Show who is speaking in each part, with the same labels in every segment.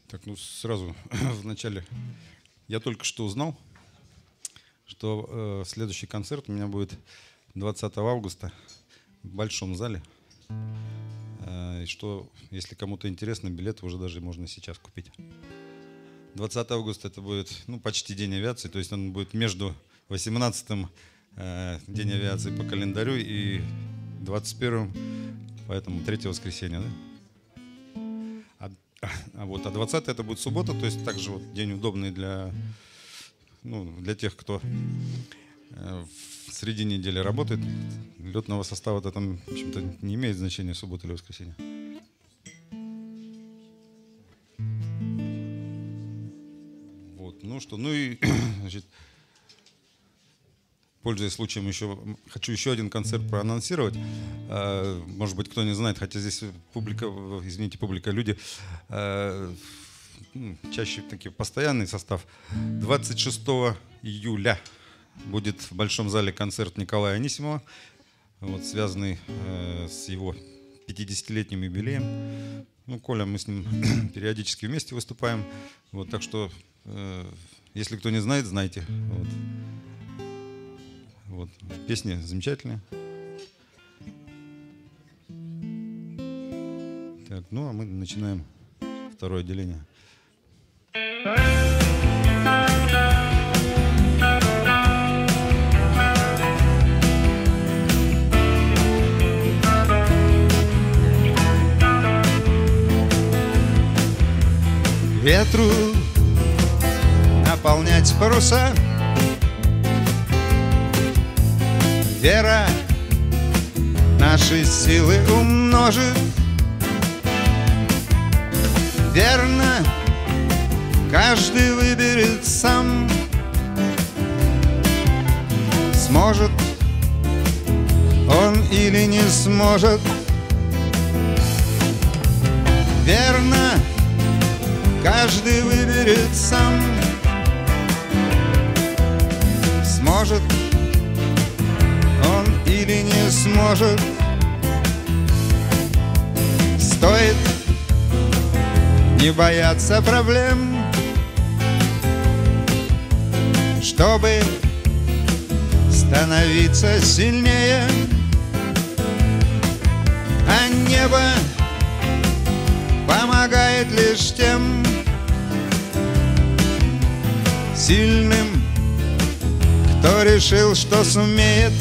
Speaker 1: Так, ну сразу в начале. Я только что узнал, что следующий концерт у меня будет 20 августа в Большом зале. И что, если кому-то интересно, билеты уже даже можно сейчас купить. 20 августа это будет почти День авиации, то есть он будет между 18-м День авиации по календарю и 21-м, поэтому 3-е воскресенье, да? А 20 это будет суббота, то есть также вот день удобный для тех, кто в середине недели работает. Летного состава это там, в общем-то, не имеет значения, суббота или воскресенье. Вот, значит, пользуясь случаем, хочу еще один концерт проанонсировать. Может быть, кто не знает, хотя здесь публика, люди, чаще такие постоянный состав. 26 июля будет в Большом зале концерт Николая Анисимова, связанный с его 50-летним юбилеем. Коля, мы с ним периодически вместе выступаем. Так что, если кто не знает, знайте. Песни замечательные. Так, а мы начинаем второе отделение.
Speaker 2: Ветру наполнять паруса, вера наши силы умножит. Верно, каждый выберет сам, сможет он или не сможет. Верно, каждый выберет сам, сможет он или не сможет. Стоит не бояться проблем, чтобы становиться сильнее. А небо помогает лишь тем сильным, кто решил, что сумеет.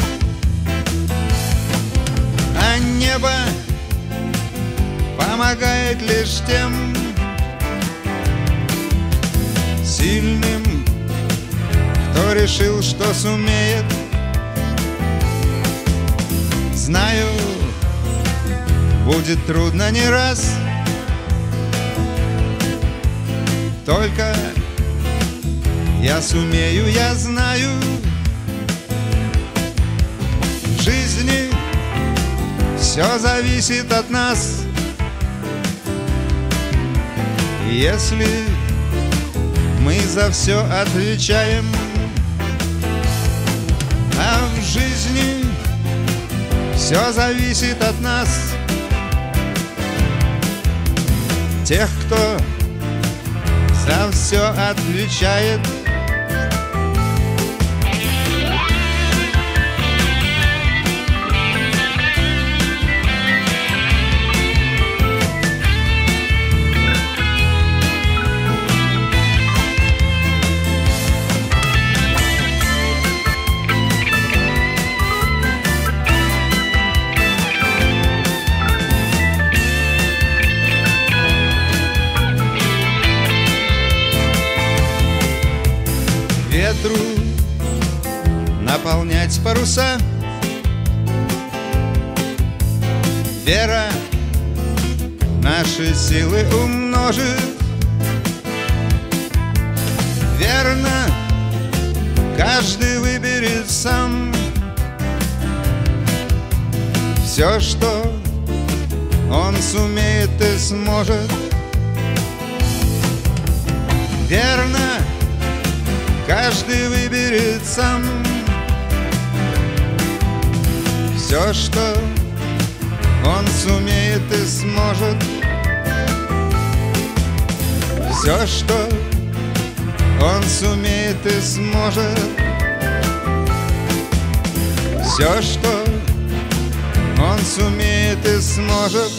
Speaker 2: А небо помогает лишь тем сильным, кто решил, что сумеет. Знаю, будет трудно не раз, только я сумею, я знаю. В жизни все зависит от нас. Если мы за все отвечаем, а в жизни все зависит от нас. Тех, кто за все отвечает. Ветру наполнять паруса, вера наши силы умножит. Верно, каждый выберет сам все, что он сумеет и сможет. Верно, каждый выберет сам все, что он сумеет и сможет. все, что он сумеет и сможет. Все, что он сумеет и сможет.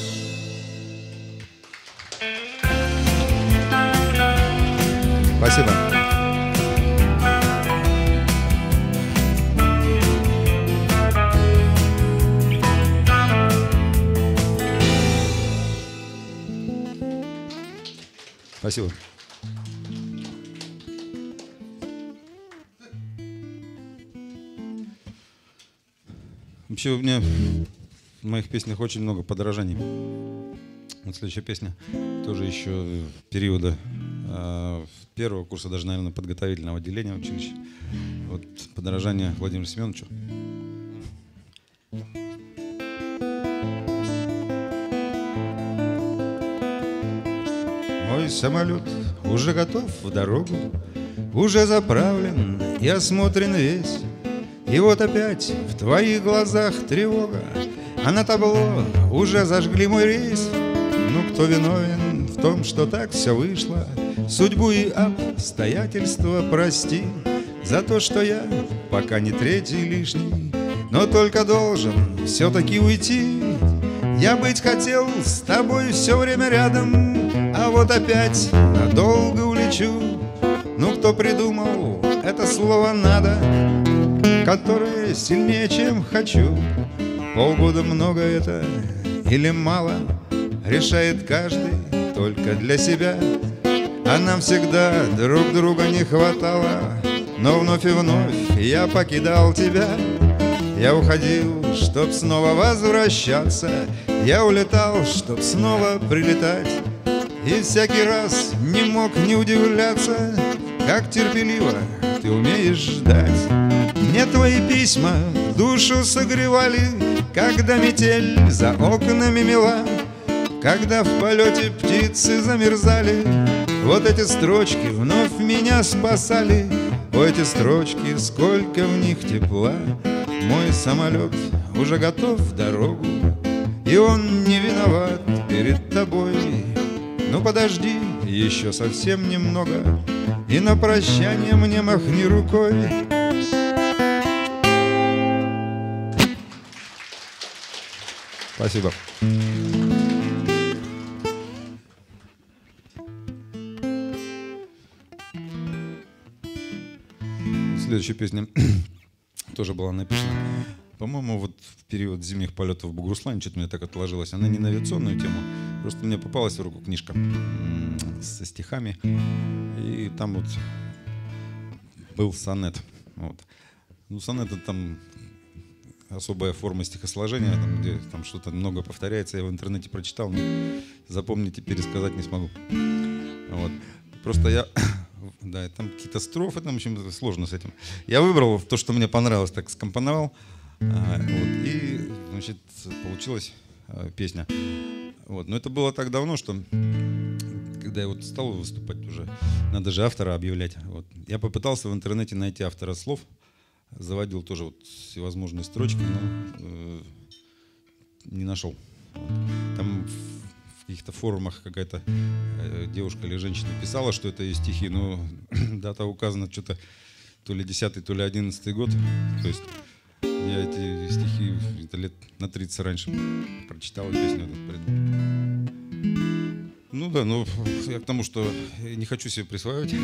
Speaker 2: Спасибо. Спасибо.
Speaker 1: Вообще у меня в моих песнях очень много подражаний. Вот следующая песня тоже еще периода первого курса, даже, наверное, подготовительного отделения училища. Вот подражание Владимиру Семеновичу.
Speaker 2: Мой самолет уже готов в дорогу, уже заправлен и осмотрен весь. И вот опять в твоих глазах тревога, а на табло уже зажгли мой рейс. Ну кто виновен в том, что так все вышло? Судьбу и обстоятельства прости за то, что я пока не третий лишний, но только должен все-таки уйти. Я быть хотел с тобой все время рядом, а вот опять надолго улечу. Ну кто придумал это слово «надо», которое сильнее, чем «хочу»? Полгода много это или мало, решает каждый только для себя. А нам всегда друг друга не хватало, но вновь и вновь я покидал тебя. Я уходил, чтоб снова возвращаться, я улетал, чтоб снова прилетать. И всякий раз не мог не удивляться, как терпеливо ты умеешь ждать. Мне твои письма душу согревали, когда метель за окнами мела, когда в полете птицы замерзали. Вот эти строчки вновь меня спасали. О, эти строчки, сколько в них тепла. Мой самолет уже готов в дорогу, и он не виноват перед тобой. Ну подожди еще совсем немного, и на прощание мне махни рукой.
Speaker 1: Спасибо. Следующая песня тоже была написана, по-моему, вот в период зимних полетов в Бугуруслане. Что-то мне так отложилось. Она не на авиационную тему, просто мне попалась в руку книжка со стихами, и там вот был сонет. Вот. Ну, сонет — это там особая форма стихосложения, там, где там что-то много повторяется. Я в интернете прочитал, но запомнить и пересказать не смогу. Вот. Просто я... Да, там какие-то строфы, там, в общем, сложно с этим. Я выбрал то, что мне понравилось, так скомпоновал. Вот, и, значит, получилась песня. Вот. Но это было так давно, что когда я вот стал выступать уже, надо же автора объявлять. Вот. Я попытался в интернете найти автора слов, заводил тоже вот всевозможные строчки, но не нашел. Вот. Там в каких-то форумах какая-то девушка или женщина писала, что это ее стихи, но дата указана что-то то ли 10-й, то ли 11-й год. То есть я эти стихи это лет на 30 раньше прочитал, песню эту придумал. Ну да, но я к тому, что не хочу себе присваивать.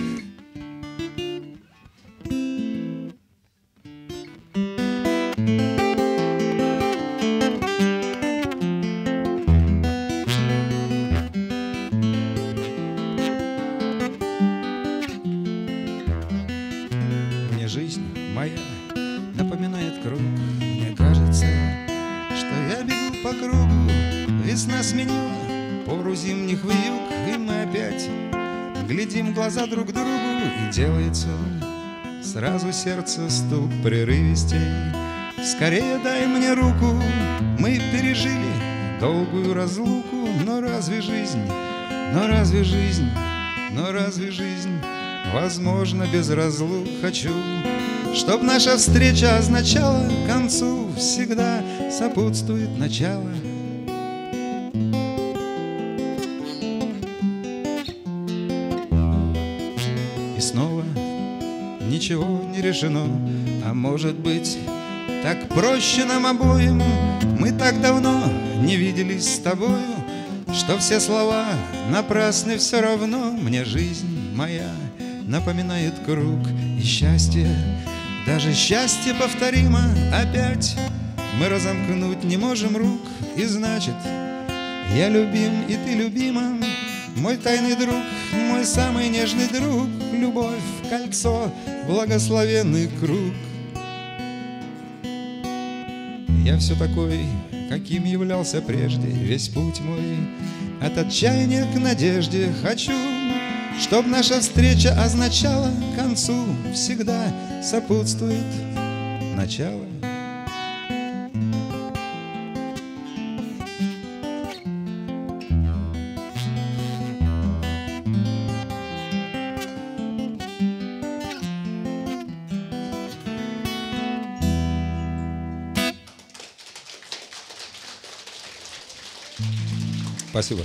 Speaker 2: Жизнь моя напоминает круг. Мне кажется, что я бегу по кругу. Весна сменила пору зимних вьюг, и мы опять глядим в глаза друг другу, и делается сразу сердце стук прерывистей. Скорее дай мне руку, мы пережили долгую разлуку. Но разве жизнь, но разве жизнь, но разве жизнь возможно без разлук? Хочу, чтоб наша встреча означала концу всегда сопутствует начало. И снова ничего не решено. А может быть, так проще нам обоим? Мы так давно не виделись с тобою, что все слова напрасны все равно. Мне жизнь моя напоминает круг, и счастье, даже счастье повторимо. Опять мы разомкнуть не можем рук, и значит, я любим, и ты любима. Мой тайный друг, мой самый нежный друг. Любовь, кольцо, благословенный круг. Я все такой, каким являлся прежде. Весь путь мой от отчаяния к надежде. Хочу, чтоб наша встреча означала к концу всегда сопутствует начало.
Speaker 1: Спасибо.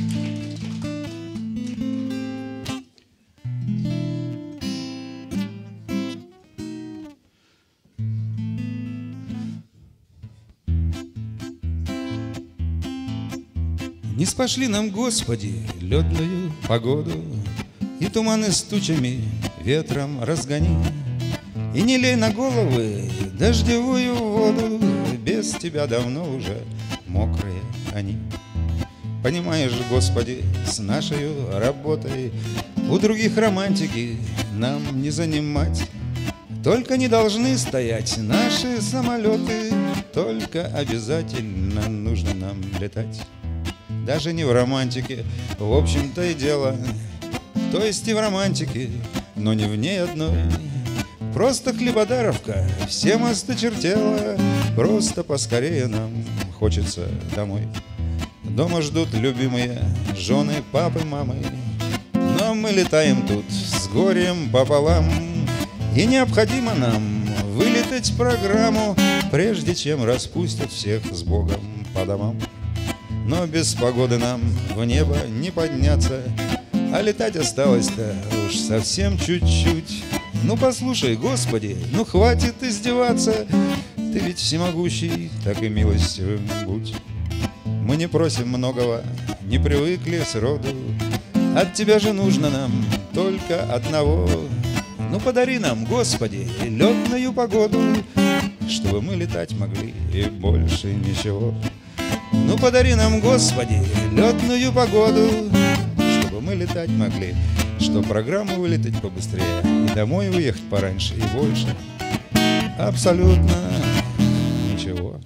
Speaker 2: Не спошли нам, Господи, летную погоду, и туманы с тучами ветром разгони, и не лей на головы дождевую воду, без Тебя давно уже мокрые они. Понимаешь, Господи, с нашей работой у других романтики нам не занимать. Только не должны стоять наши самолеты, только обязательно нужно нам летать. Даже не в романтике, в общем-то и дело, то есть и в романтике, но не в ней одной. Просто хлебодаровка всем осточертела, просто поскорее нам хочется домой. Дома ждут любимые жены, папы, мамы, но мы летаем тут с горем пополам, и необходимо нам вылететь программу, прежде чем распустят всех с Богом по домам. Но без погоды нам в небо не подняться, а летать осталось-то уж совсем чуть-чуть. Ну послушай, Господи, ну хватит издеваться, ты ведь всемогущий, так и милостивым будь. Мы не просим многого, не привыкли сроду, от Тебя же нужно нам только одного. Ну подари нам, Господи, летную погоду, чтобы мы летать могли и больше ничего. Ну подари нам, Господи, летную погоду, чтобы мы летать могли, что программу вылететь побыстрее и домой уехать пораньше и больше. Абсолютно ничего.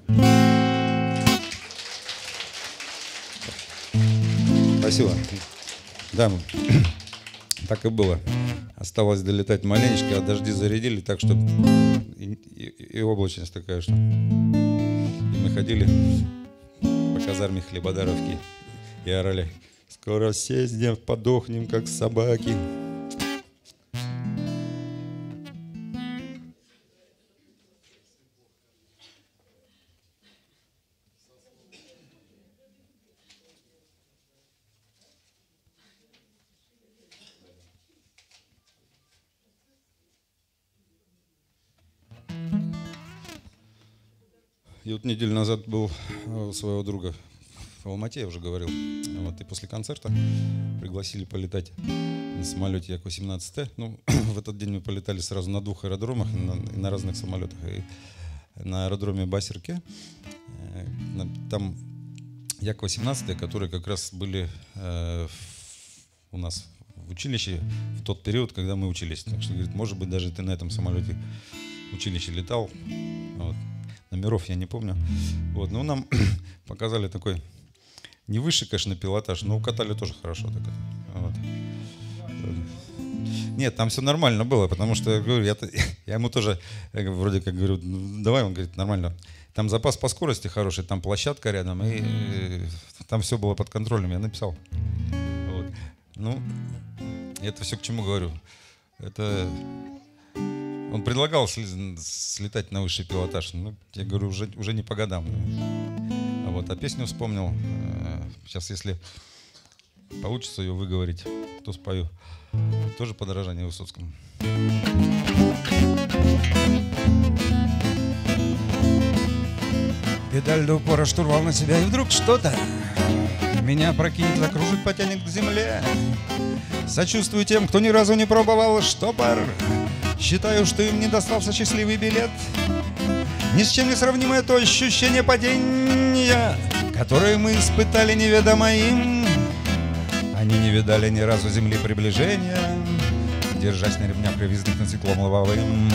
Speaker 1: Спасибо. Да, так и было. Осталось долетать маленечко, а дожди зарядили так, что и облачность такая, что... И мы ходили по казарме Хлебодаровки и орали: скоро все здесь подохнем, как собаки. И вот неделю назад был у своего друга в Алмате, я уже говорил. Вот, и после концерта пригласили полетать на самолете Як-18Т. Ну, в этот день мы полетали сразу на двух аэродромах, на разных самолетах. И на аэродроме Басерке, там Як-18, которые как раз были у нас в училище в тот период, когда мы учились. Так что, говорит, может быть, даже ты на этом самолете в училище летал. Вот. Номеров я не помню. Вот. Но нам показали такой не высший, конечно, пилотаж, но укатали тоже хорошо. Так это. Вот. Нет, там все нормально было, потому что говорю, я ему тоже вроде как говорю, давай, он говорит, нормально. Там запас по скорости хороший, там площадка рядом, и там все было под контролем, я написал. Вот. Ну, это все к чему говорю. Это... Он предлагал слетать на высший пилотаж. Ну, я говорю, уже не по годам. А песню вспомнил. Сейчас, если получится ее выговорить. кто спою. Тоже подражание Высоцкому.
Speaker 2: Педаль до упора, штурвал на себя, и вдруг что-то меня прокинет, закружит, потянет к земле. Сочувствую тем, кто ни разу не пробовал штопор. Считаю, что им не достался счастливый билет. Ни с чем не сравнимое то ощущение падения, которое мы испытали неведомо им. Они не видали ни разу земли приближения, держась на ремнях, привязанных циклом лобовым.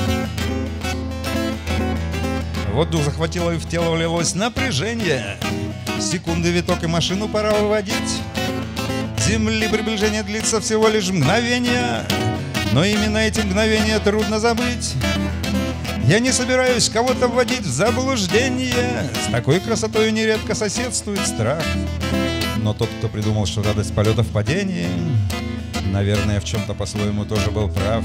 Speaker 2: Вот дух захватило, и в тело влилось напряжение. Секунды виток, и машину пора выводить. Земли приближение длится всего лишь мгновение, но именно эти мгновения трудно забыть. Я не собираюсь кого-то вводить в заблуждение. С такой красотой нередко соседствует страх. Но тот, кто придумал, что радость полета в падении, наверное, в чем-то по-своему тоже был прав.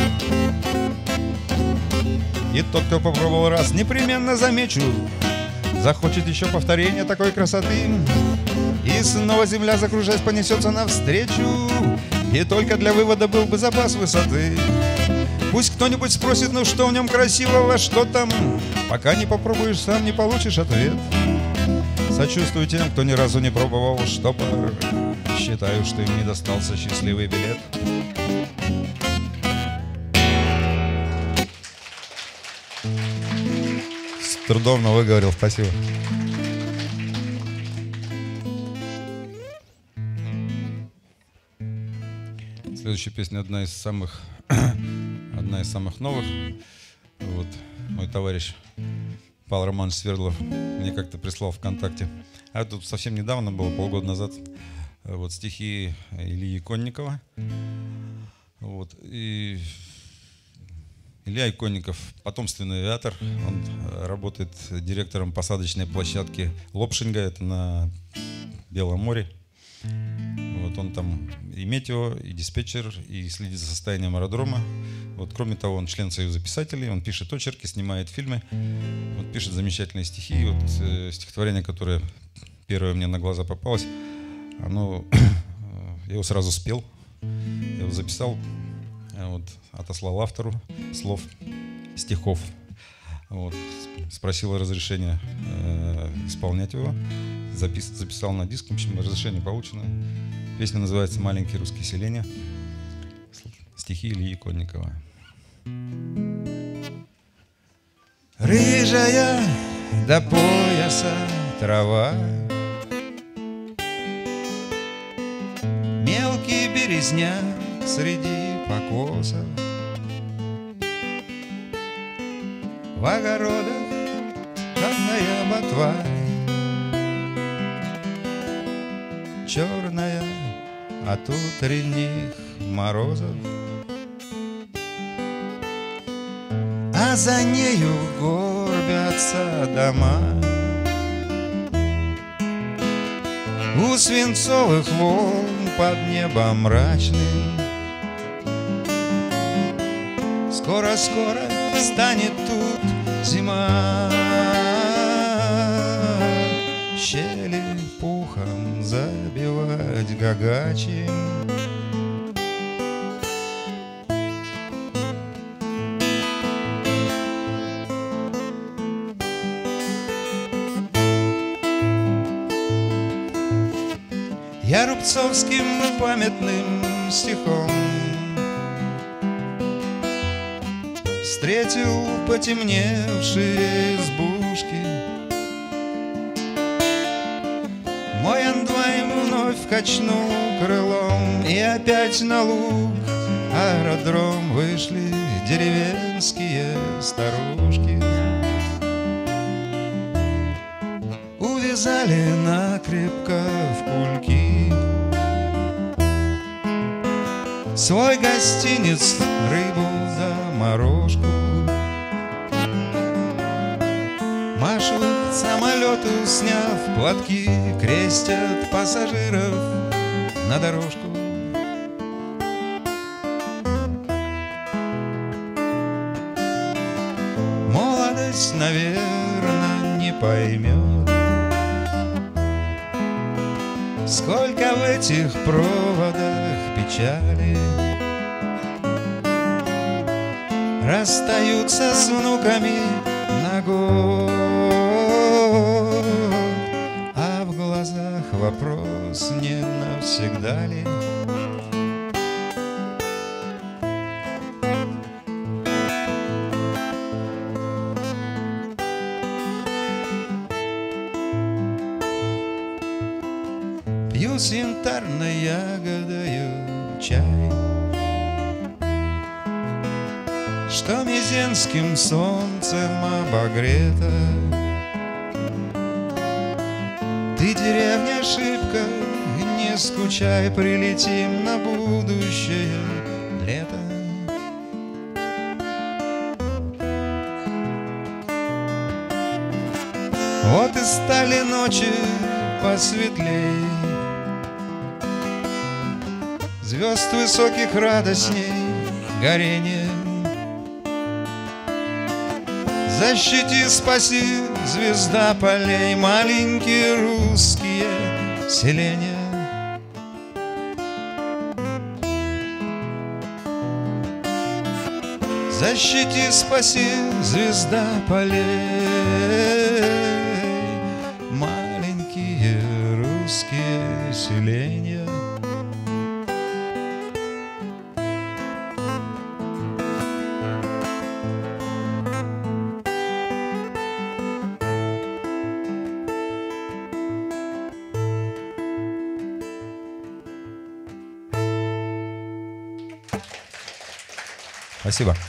Speaker 2: И тот, кто попробовал раз, непременно замечу, захочет еще повторения такой красоты. И снова земля, закружаясь, понесется навстречу. И только для вывода был бы запас высоты. Пусть кто-нибудь спросит, ну что в нем красивого, что там? Пока не попробуешь, сам не получишь ответ. Сочувствую тем, кто ни разу не пробовал штопор. Считаю, что им не достался счастливый билет.
Speaker 1: С трудом, но выговорил, спасибо. Следующая песня одна из самых новых. Вот мой товарищ Павел Романович Свердлов мне как-то прислал ВКонтакте. А тут совсем недавно было, полгода назад, вот стихи Ильи Иконникова. Вот. И Илья Иконников — потомственный авиатор. Он работает директором посадочной площадки Лопшинга, это на Белом море. Вот он там и метео, и диспетчер, и следит за состоянием аэродрома. Вот, кроме того, он член Союза писателей, он пишет очерки, снимает фильмы, вот, пишет замечательные стихи. И вот стихотворение, которое первое мне на глаза попалось, оно, я его сразу спел, я его записал, вот, отослал автору слов, стихов. Вот, спросил разрешения исполнять его, записал на диск, в общем, разрешение получено. Песня называется «Маленькие русские селения», стихи Ильи Иконникова.
Speaker 2: Рыжая до пояса трава, мелкий березняк среди покосов, в огородах жадная ботва, черная от утренних морозов, а за нею горбятся дома. У свинцовых волн под небом мрачным скоро-скоро станет тут зима. Щели пухом забивать гагачим, я рубцовским памятным стихом встретил потемневшие избушки. Мой андвайн вновь качнул крылом, и опять на луг аэродром вышли деревенские старушки. Увязали накрепко в кульки свой гостиниц, рыбу да морожку. Машут самолету, сняв платки, крестят пассажиров на дорожку. Молодость, наверное, не поймет, сколько в этих проводах печали, расстаются с внуками на год, а в глазах вопрос: не навсегда ли? Пью с янтарной ягодою чай, что мезенским солнцем обогрета. Ты, деревня, шибко не скучай, прилетим на будущее лето. Вот и стали ночи посветлей, звезд высоких радостней горение. Защити, спаси, звезда полей, маленькие русские селения. Защити, спаси, звезда полей, маленькие русские селения. Спасибо.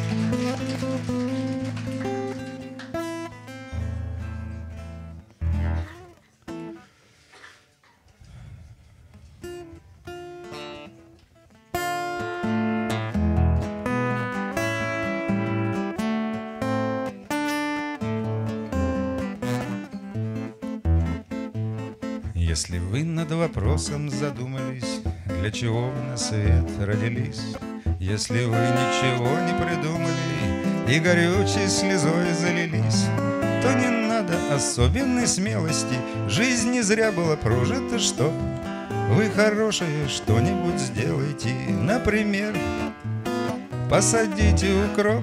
Speaker 2: Если вы над вопросом задумались, для чего вы на свет родились, если вы ничего не придумали и горючей слезой залились, то не надо особенной смелости. Жизнь не зря была прожита, чтоб вы хорошее что-нибудь сделайте. Например, посадите укроп.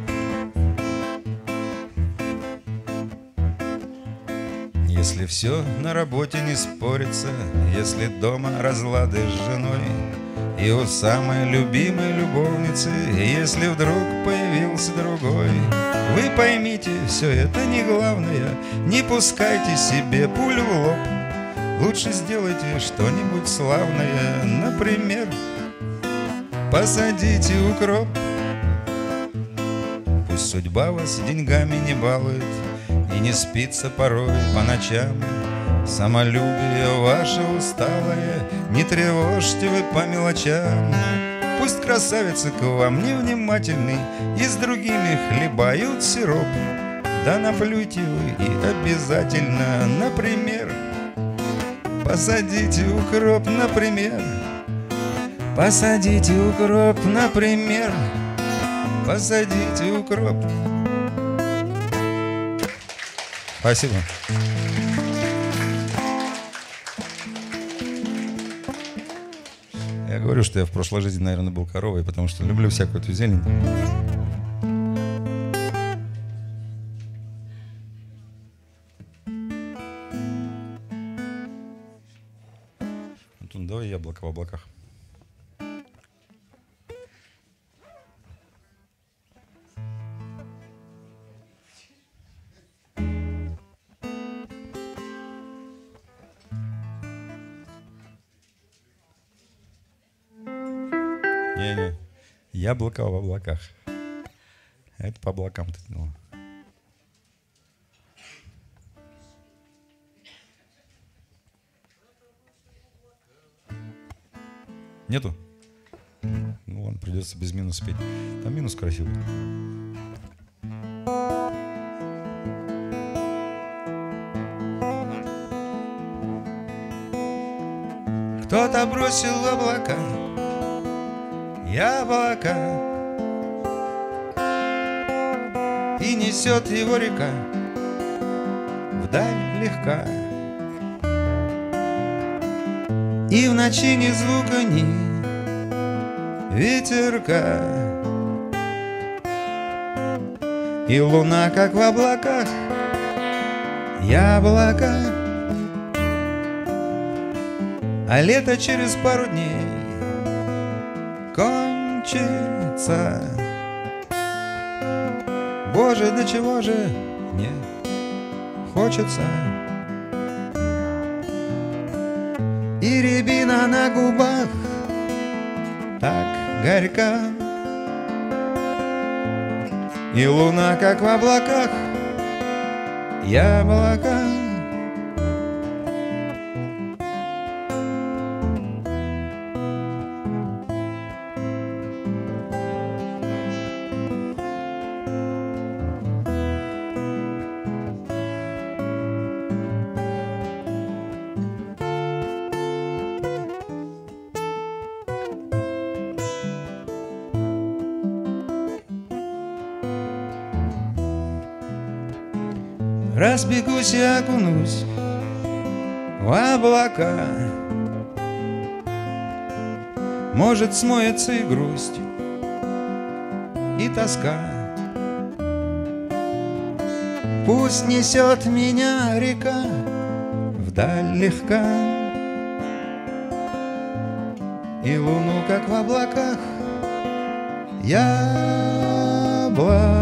Speaker 2: Если все на работе не спорится, если дома разлады с женой и у самой любимой любовницы, если вдруг появился другой, вы поймите, все это не главное. Не пускайте себе пулю в лоб. Лучше сделайте что-нибудь славное. Например, посадите укроп. Пусть судьба вас деньгами не балует и не спится порой по ночам. Самолюбие ваше усталое не тревожьте вы по мелочам. Пусть красавицы к вам невнимательны и с другими хлебают сироп. Да наплюйте вы и обязательно, например, посадите укроп, например. Посадите укроп, например. Посадите укроп. Спасибо. Я говорю, что я в прошлой жизни, наверное, был коровой, потому что люблю всякую эту зелень. Антон, давай яблоко в облаках. Не-не, яблоко в облаках. Это по облакам ты думал. Нету? Ну ладно, придется без минуса петь. Там минус красивый. Кто-то бросил в облака яблоко, и несет его река вдаль легка. И в ночи ни звука, ни ветерка, и луна, как в облаках, яблоко, а лето через пару дней кончится. Боже, до чего же мне хочется. И рябина на губах так горька, и луна, как в облаках, яблоко. Разбегусь и окунусь в облака, может, смоется и грусть, и тоска. Пусть несет меня река вдаль легка, и луну, как в облаках, яблоко.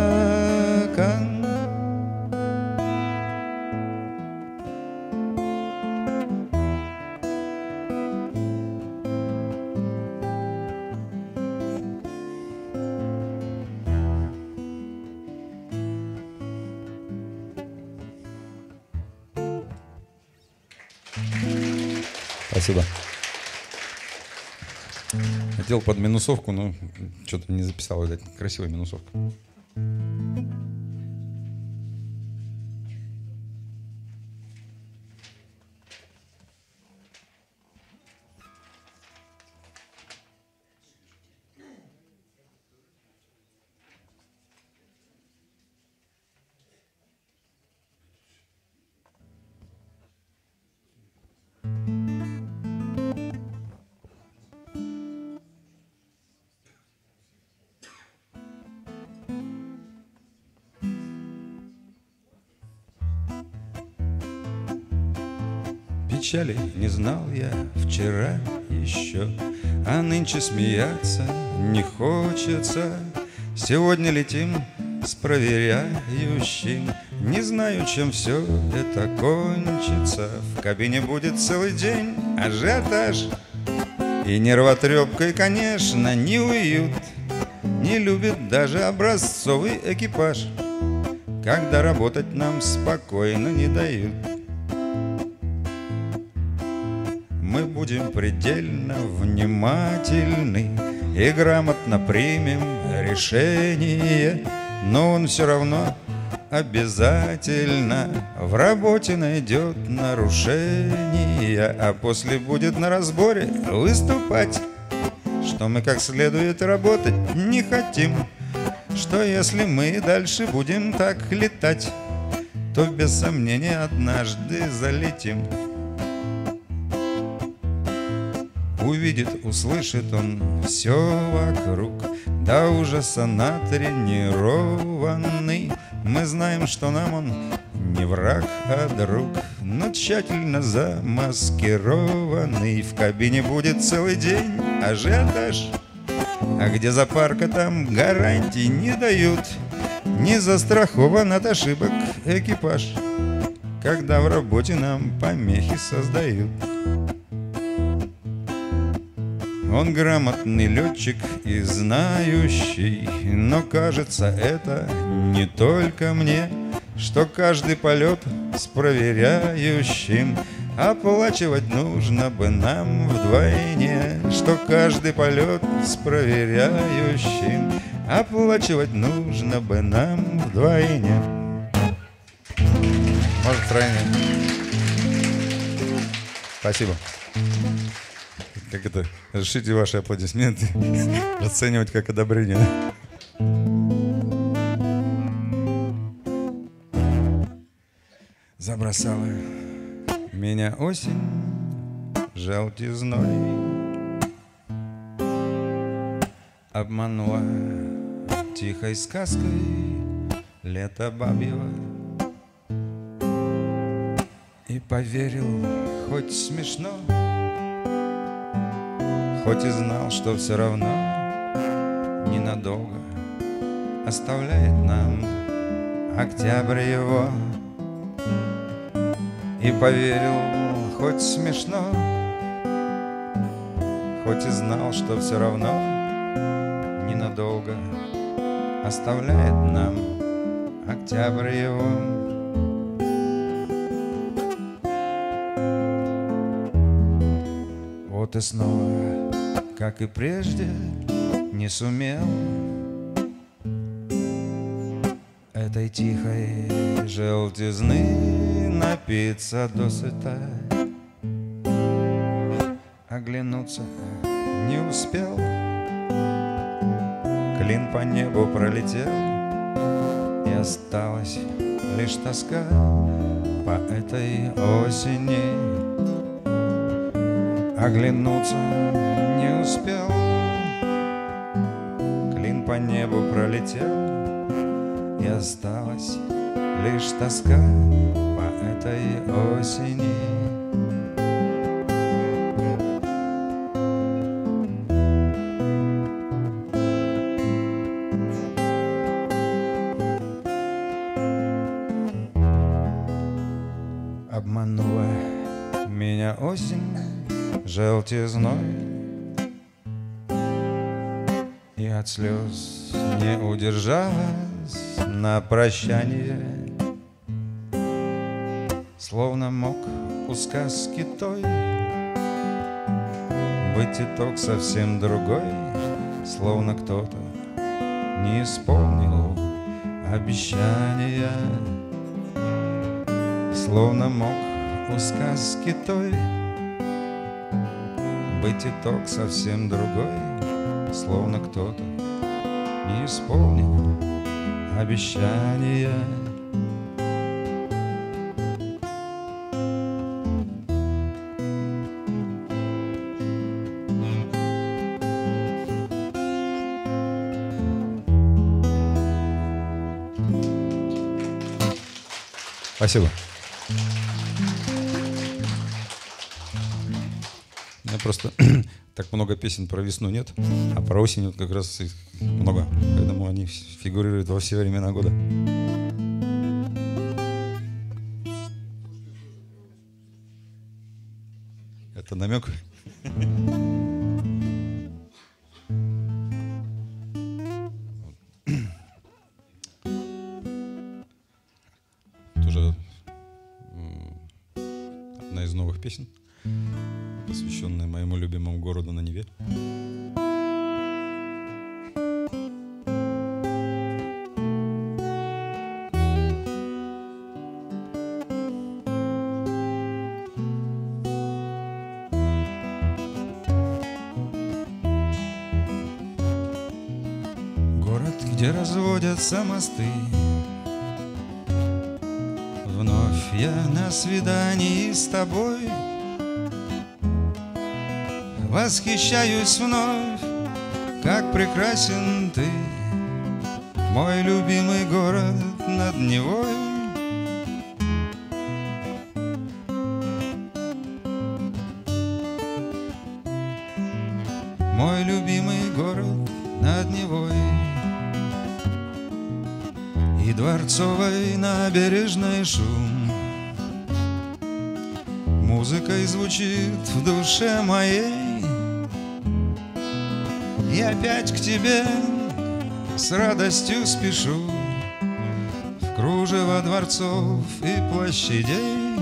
Speaker 1: Спасибо. Хотел под минусовку, но что-то не записал, видать. Красивая минусовка.
Speaker 2: Печали не знал я вчера еще, а нынче смеяться не хочется. Сегодня летим с проверяющим, не знаю, чем все это кончится. В кабине будет целый день ажиотаж, и нервотрепкой, конечно, не уют. Не любит даже образцовый экипаж, когда работать нам спокойно не дают. Мы будем предельно внимательны и грамотно примем решение, но он все равно обязательно в работе найдет нарушение, а после будет на разборе выступать, что мы как следует работать не хотим, что если мы дальше будем так летать, то без сомнения однажды залетим. Увидит, услышит он все вокруг, до ужаса натренированный. Мы знаем, что нам он не враг, а друг, но тщательно замаскированный. В кабине будет целый день ажиотаж, а где запарка, там гарантий не дают. Не застрахован от ошибок экипаж, когда в работе нам помехи создают. Он грамотный летчик и знающий, но кажется, это не только мне, что каждый полет с проверяющим оплачивать нужно бы нам вдвойне, что каждый полет с проверяющим оплачивать нужно бы нам вдвойне.
Speaker 1: Может, втройне. Спасибо. Как это? Разрешите ваши аплодисменты расценивать как одобрение.
Speaker 2: Забросала меня осень желтизной, Обманула тихой сказкой лето бабьего, и поверил, хоть смешно, хоть и знал, что все равно ненадолго оставляет нам октябрь его. И поверил, хоть смешно, хоть и знал, что все равно ненадолго оставляет нам октябрь его. Вот и снова, как и прежде, не сумел этой тихой желтизны напиться досыта. Оглянуться не успел, клин по небу пролетел, и осталась лишь тоска по этой осени. Оглянуться не успел, клин по небу пролетел, и осталась лишь тоска по этой осени. Обманула меня осень желтизной, и от слез не удержалась на прощание. Словно мог у сказки той быть итог совсем другой, словно кто-то не исполнил обещания. Словно мог у сказки той быть итог совсем другой, словно кто-то не исполнил обещания.
Speaker 1: Спасибо. У меня просто так много песен про весну нет, а про осень вот как раз их много, поэтому они фигурируют во все времена года. Это намек. Тоже одна из новых песен, посвященная моему любимому городу на Неве.
Speaker 2: Город, где разводятся мосты, вновь я на свидании с тобой. Восхищаюсь вновь, как прекрасен ты, мой любимый город над Невой. Мой любимый город над Невой. И дворцовой набережной шум музыкой звучит в душе моей. И опять к тебе с радостью спешу в кружево дворцов и площадей.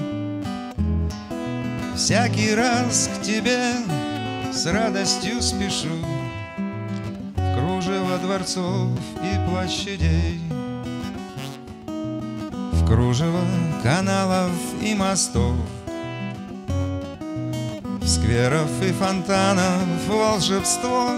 Speaker 2: Всякий раз к тебе с радостью спешу в кружево дворцов и площадей. В кружево каналов и мостов, в скверов и фонтанов волшебство.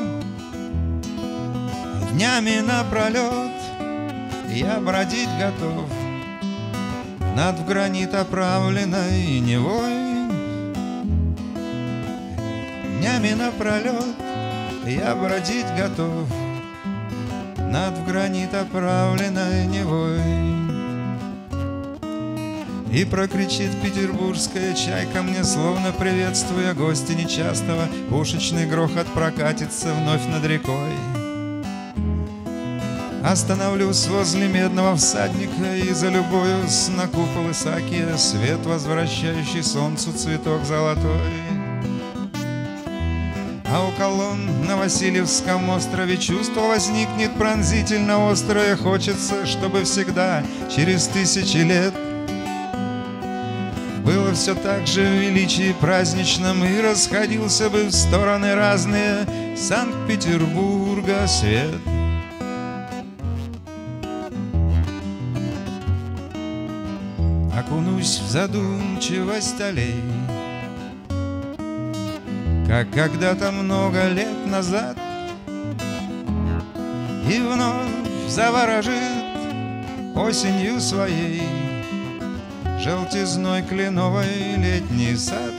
Speaker 2: Днями напролет я бродить готов над в гранит оправленной Невой. Днями напролет я бродить готов над в гранит оправленной Невой. И прокричит петербургская чайка мне, словно приветствуя гостя нечастого, пушечный грохот прокатится вновь над рекой. Остановлюсь возле медного всадника, и за любою на купол Исаакия свет, возвращающий солнцу цветок золотой. А у колонн на Васильевском острове чувство возникнет пронзительно острое. Хочется, чтобы всегда, через тысячи лет, было все так же в величии праздничном, и расходился бы в стороны разные Санкт-Петербурга свет. Окунусь в задумчивость аллей, как когда-то много лет назад, и вновь заворожит осенью своей желтизной кленовой летний сад.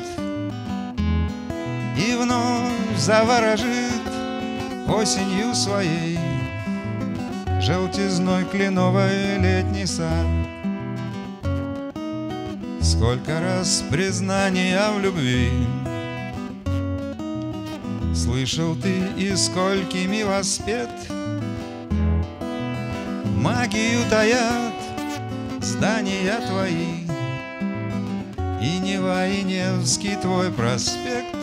Speaker 2: И вновь заворожит осенью своей желтизной кленовой летний сад. Сколько раз признания в любви слышал ты, и сколькими воспет. Магию таят здания твои, и Нева, и Невский твой проспект.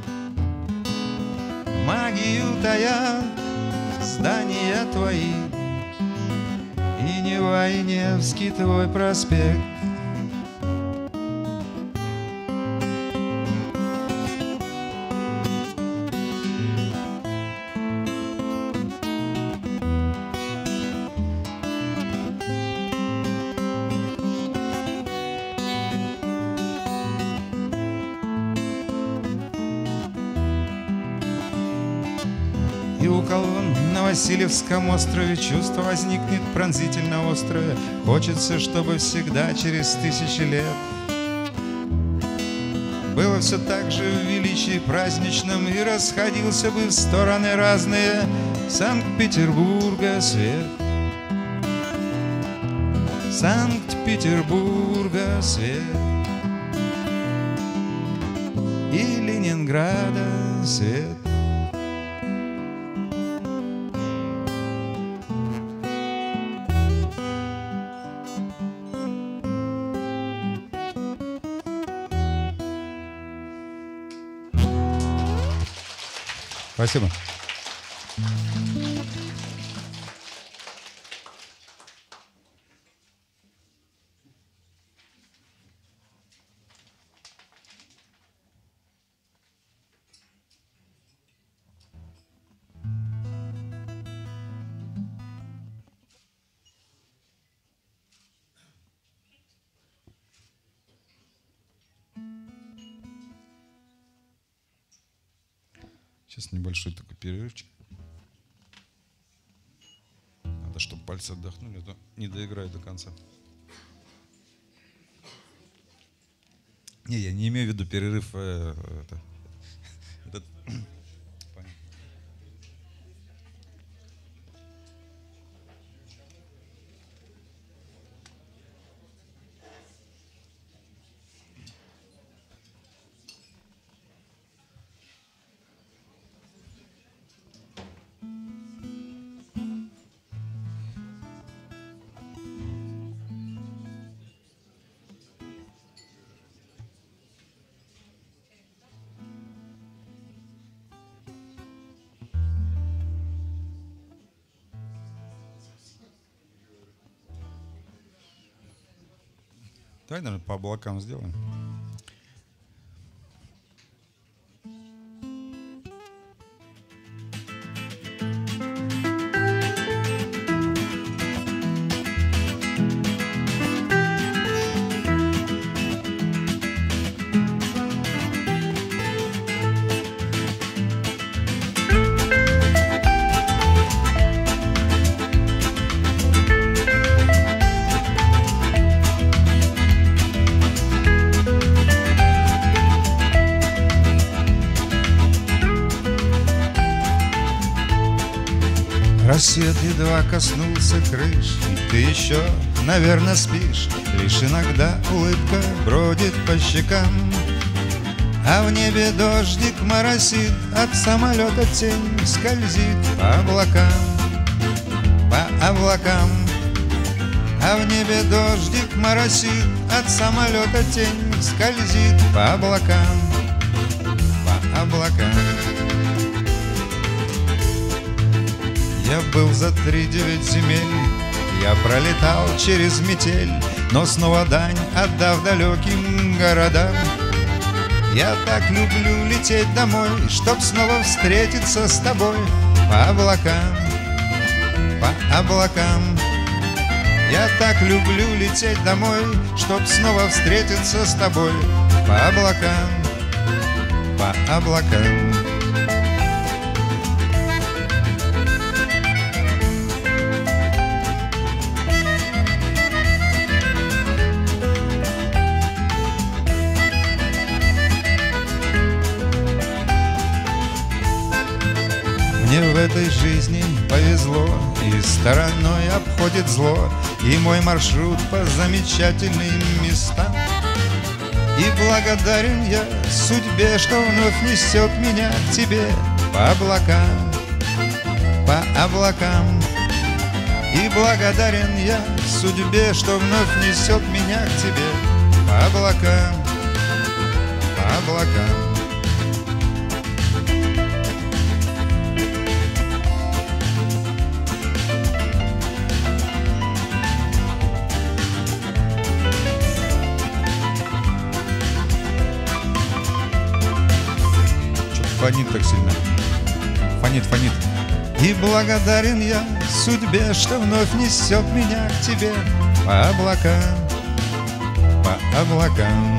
Speaker 2: Магию таят здания твои, и Нева, и Невский твой проспект. И у колонн на Васильевском острове чувство возникнет пронзительно острое. Хочется, чтобы всегда, через тысячи лет, было все так же в величии праздничном, и расходился бы в стороны разные Санкт-Петербурга свет. Санкт-Петербурга свет и Ленинграда свет.
Speaker 1: Спасибо. Сейчас небольшой такой перерывчик. Надо, чтобы пальцы отдохнули, а то не доиграю до конца. Не, я не имею в виду перерыв. Давай, наверное, по облакам сделаем.
Speaker 2: Рассвет едва коснулся крыш, и ты еще, наверное, спишь. Лишь иногда улыбка бродит по щекам, а в небе дождик моросит, от самолета тень скользит по облакам, по облакам. А в небе дождик моросит, от самолета тень скользит по облакам, по облакам. Я был за 3-9 земель, я пролетал через метель, но снова дань отдав далеким городам. Я так люблю лететь домой, чтоб снова встретиться с тобой по облакам, по облакам. Я так люблю лететь домой, чтоб снова встретиться с тобой по облакам, по облакам. Мне в этой жизни повезло, и стороной обходит зло, и мой маршрут по замечательным местам. И благодарен я судьбе, что вновь несет меня к тебе по облакам, по облакам. И благодарен я судьбе, что вновь несет меня к тебе по облакам, по облакам.
Speaker 1: Фонит так сильно. Фонит, фонит.
Speaker 2: И благодарен я судьбе, что вновь несет меня к тебе по облакам, по облакам.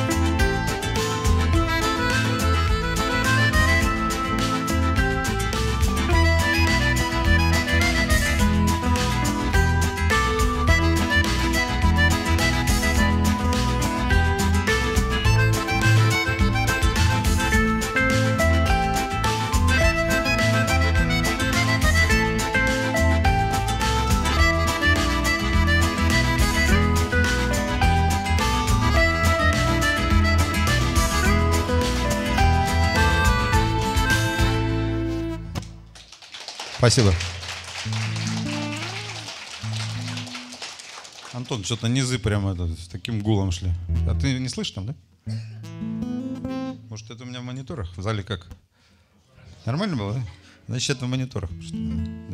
Speaker 1: Спасибо. Антон, что-то низы прямо с таким гулом шли. А ты не слышишь там, да? Может, это у меня в мониторах? В зале как? Нормально было, да? Значит, это в мониторах. Да?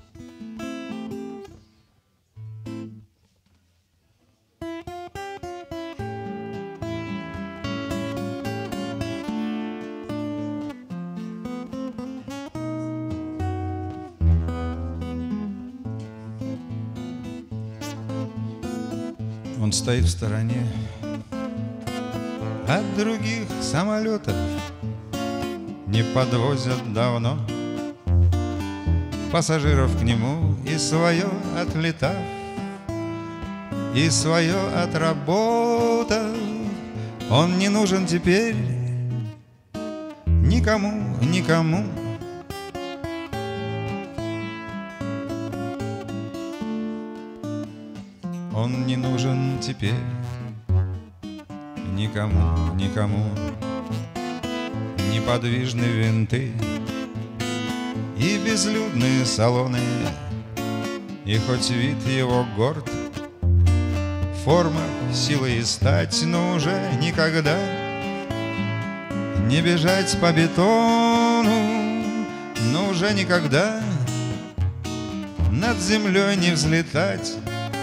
Speaker 2: Он стоит в стороне от других самолетов, не подвозят давно пассажиров к нему, и свое отлетав, и свое отработав. Он не нужен теперь никому, никому. Он не нужен теперь никому, никому. Неподвижны винты и безлюдные салоны, и хоть вид его горд, форма силы и стать, но уже никогда не бежать по бетону, но уже никогда над землей не взлетать.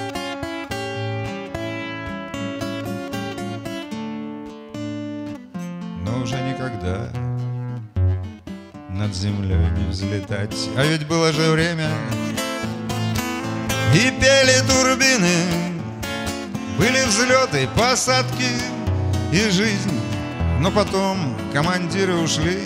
Speaker 2: Уже никогда над землей не взлетать. А ведь было же время, и пели турбины, были взлеты, посадки и жизнь. Но потом командиры ушли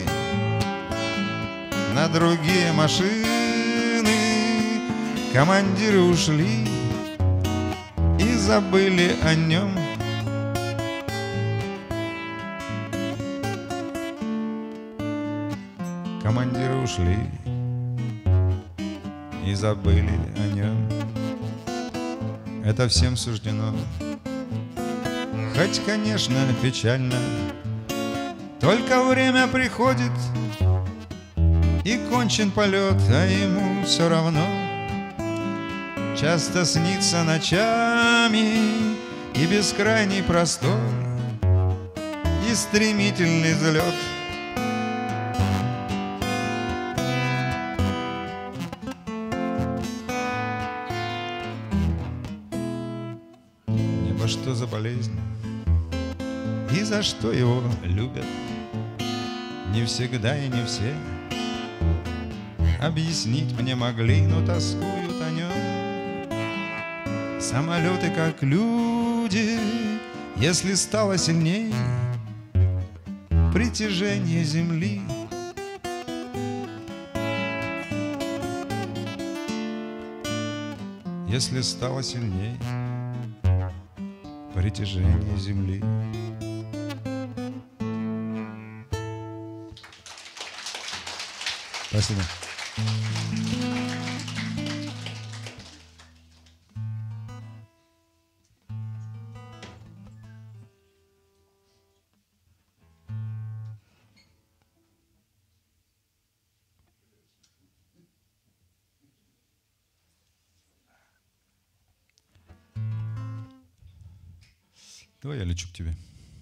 Speaker 2: на другие машины. Командиры ушли и забыли о нем. Командиры ушли и забыли о нем. Это всем суждено, хоть, конечно, печально. Только время приходит, и кончен полет, а ему все равно. Часто снится ночами и бескрайний простор, и стремительный взлет. Небо, что за болезнь, и за что его любят, не всегда и не все объяснить мне могли, но тоскуют о нем. Самолеты, как люди, если стало сильней притяжение земли. Если стало сильней притяжение земли.
Speaker 1: Спасибо. Давай я лечу к тебе.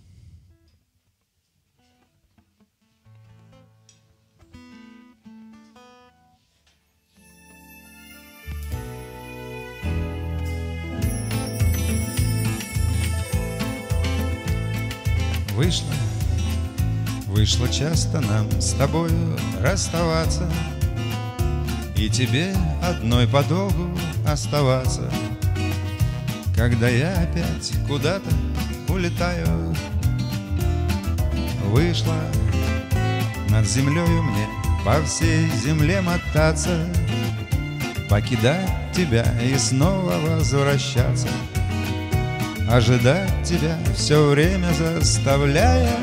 Speaker 2: Вышло часто нам с тобою расставаться, и тебе одной подолгу оставаться. Когда я опять куда-то улетаю, вышло над землею мне по всей земле мотаться, покидать тебя и снова возвращаться, ожидать тебя все время заставляя.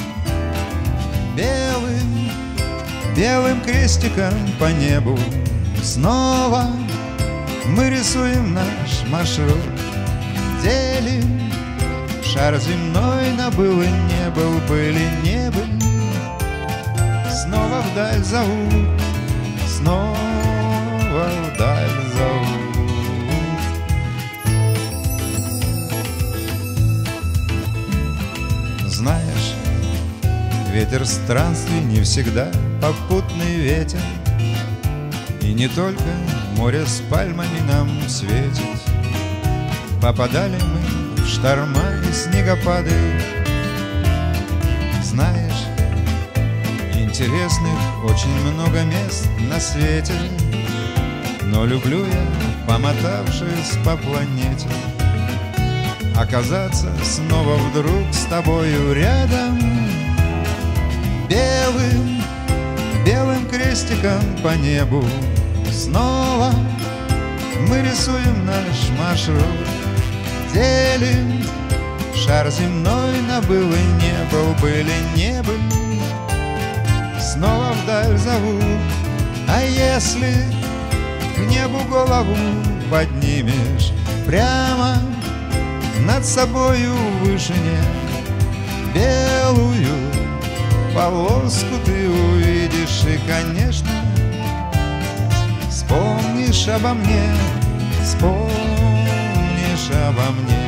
Speaker 2: Белым, белым крестиком по небу снова мы рисуем наш маршрут, делим шар земной на был и не был, были, не были. Снова вдаль зовут, снова вдаль зовут. Знаешь, ветер странствий не всегда попутный ветер, и не только море с пальмами нам светит. Попадали мы в шторма и снегопады. Знаешь, интересных очень много мест на свете, но люблю я, помотавшись по планете, оказаться снова вдруг с тобою рядом. Белым, белым крестиком по небу снова мы рисуем наш маршрут, делим шар земной на был и не был, были, не был. Снова вдаль зовут, а если к небу голову поднимешь, прямо над собою в вышине белую полоску ты увидишь, и, конечно, вспомнишь обо мне, вспомнишь обо мне.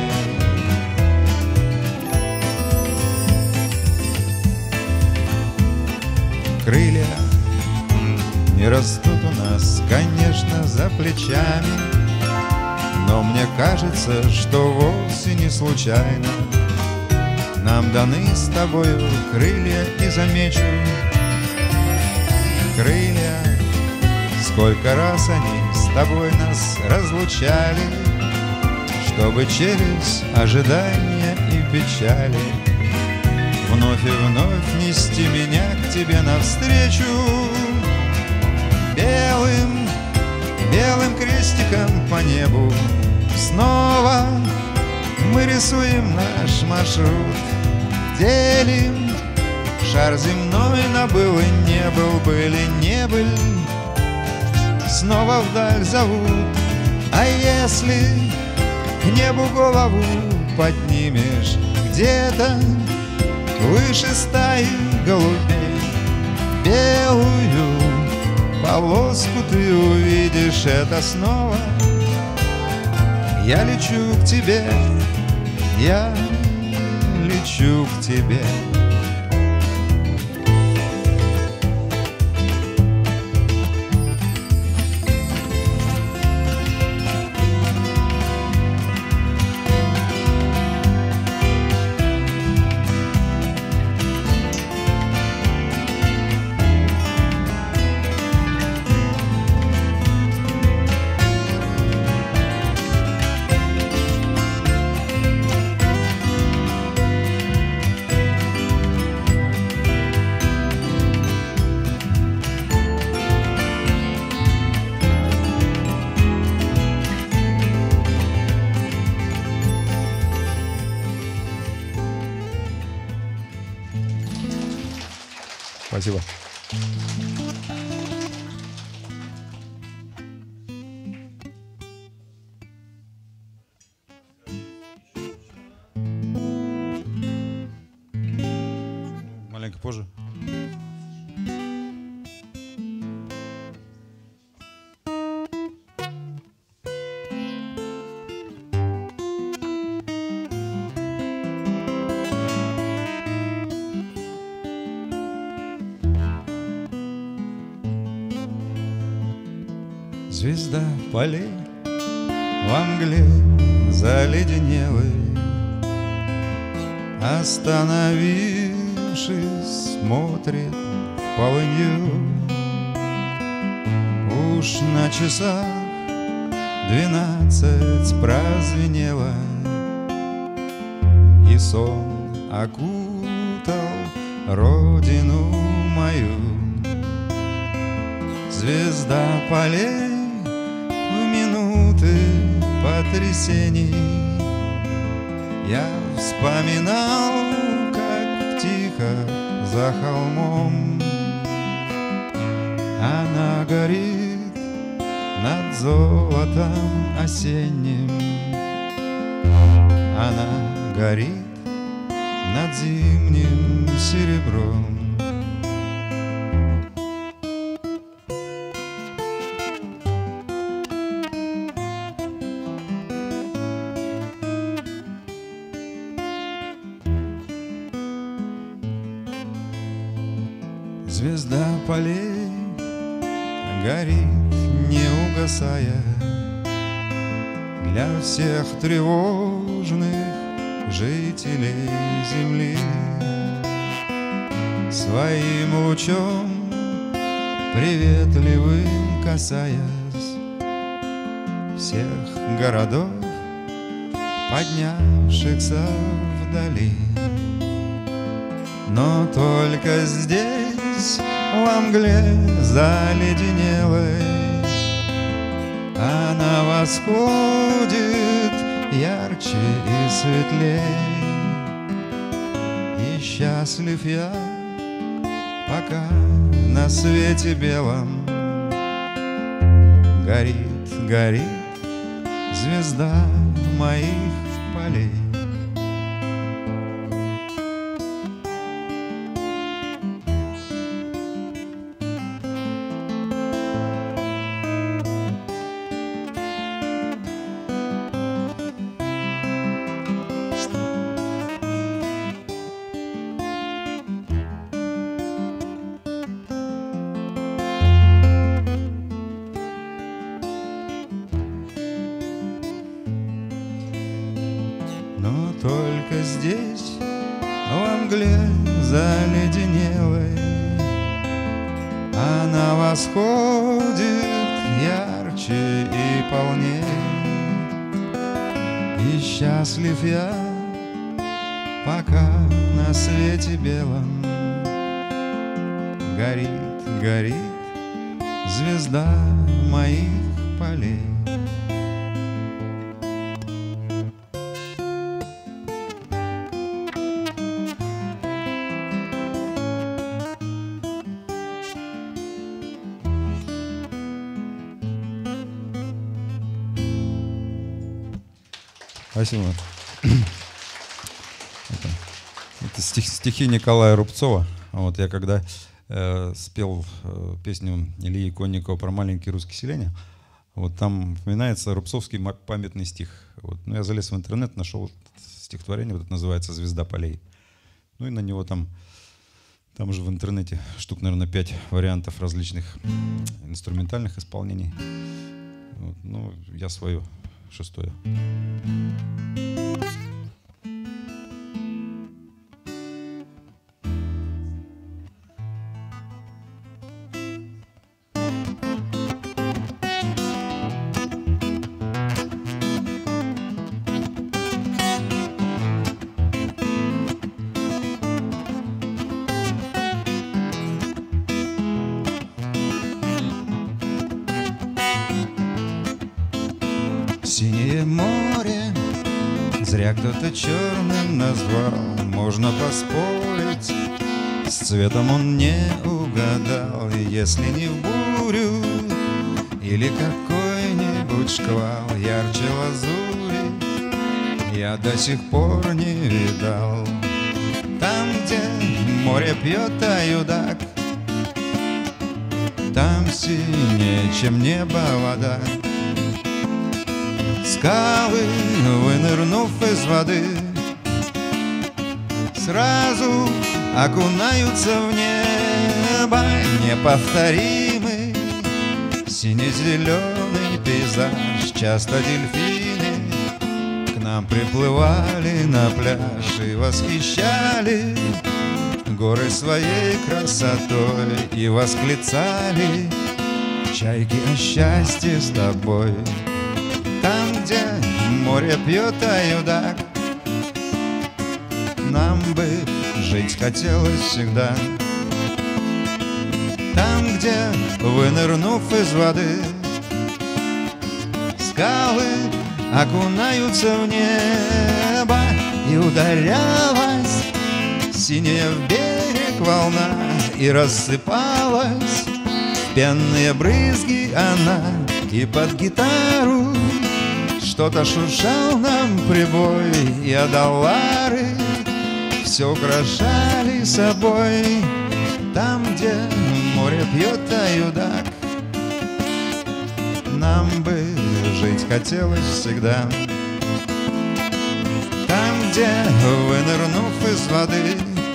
Speaker 2: Крылья не растут у нас, конечно, за плечами, но мне кажется, что вовсе не случайно нам даны с тобою крылья, и замечу, крылья, сколько раз они с тобой нас разлучали, чтобы через ожидания и печали вновь и вновь нести меня к тебе навстречу. Белым, белым крестиком по небу снова мы рисуем наш маршрут, делим шар земной на был и не был, были, не был. снова вдаль зовут. А если к небу голову поднимешь, где-то выше стаи голубей белую полоску ты увидишь. Это снова я лечу к тебе, я лечу к тебе.
Speaker 3: Спасибо.
Speaker 1: Маленько позже.
Speaker 2: Звезда полей во мгле заледенелой, остановившись, смотрит в полынью. Уж на часах 12 прозвенело, и сон окутал родину мою. Звезда полей в минуты потрясений я вспоминал, как тихо за холмом она горит над золотом осенним. Она горит над зимним серебром. Звезда полей горит, не угасая, для всех тревожных жителей земли. Своим лучом приветливым касаясь всех городов, поднявшихся вдали. Но только здесь, во мгле заледенелой, она восходит ярче и светлей. И счастлив я, пока на свете белом горит, горит звезда моих полей. Но только здесь, во мгле заледенелой, она восходит ярче и полней. И счастлив я, пока на свете белом горит, горит звезда моих полей.
Speaker 1: Спасибо. Это стихи Николая Рубцова. Вот я когда спел песню Ильи Иконникова про маленькие русские селения, вот там упоминается рубцовский памятный стих. Вот. Ну, я залез в интернет, нашел стихотворение, вот это называется «Звезда полей». Ну и на него там уже в интернете штук, наверное, 5 вариантов различных инструментальных исполнений. Вот. Ну, я свое 6-е.
Speaker 2: Синее море зря кто-то черным назвал. Можно поспорить, с цветом он не угадал. И если не в бурю или какой-нибудь шквал ярче лазури я до сих пор не видал. Там, где море пьет аюдак, там синее, чем небо, вода. Скалы, вынырнув из воды, сразу окунаются в небо. Неповторимый сине-зеленый пейзаж. Часто дельфины к нам приплывали на пляж и восхищали горы своей красотой и восклицали: чайки, о счастье с тобой. Там, где море пьет аюдак, нам бы жить хотелось всегда. Там, где, вынырнув из воды, скалы окунаются в небо, и ударялась синяя в берег волна, и рассыпалась в пенные брызги она, и под гитару что-то шуршал нам прибой, и адалары все украшали собой. Там, где море пьет аюдак, нам бы жить хотелось всегда. Там, где, вынырнув из воды,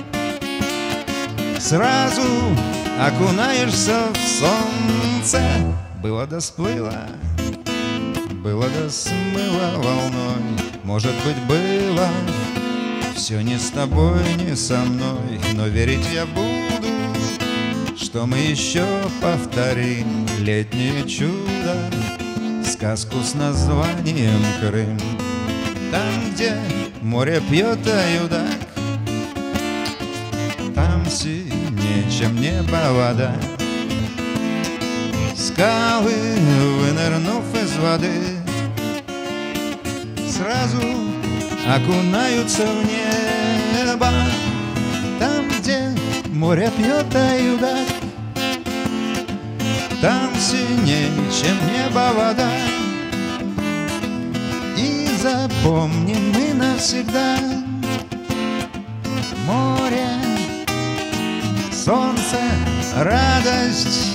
Speaker 2: сразу окунаешься в солнце. Было да сплыло, было да смыло волной. Может быть, было все не с тобой, не со мной, но верить я буду, что мы еще повторим летнее чудо, сказку с названием Крым. Там, где море пьет аюдак, там синее, чем небо, вода. Скалы, вынырнув из воды, сразу окунаются в небо. Там, где море пьет аюдак, там синее, чем небо, вода. И запомним мы навсегда: море, солнце, радость.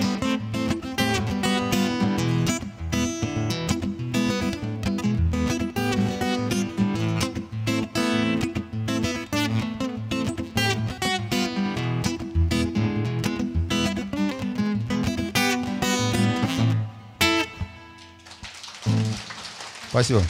Speaker 1: Спасибо.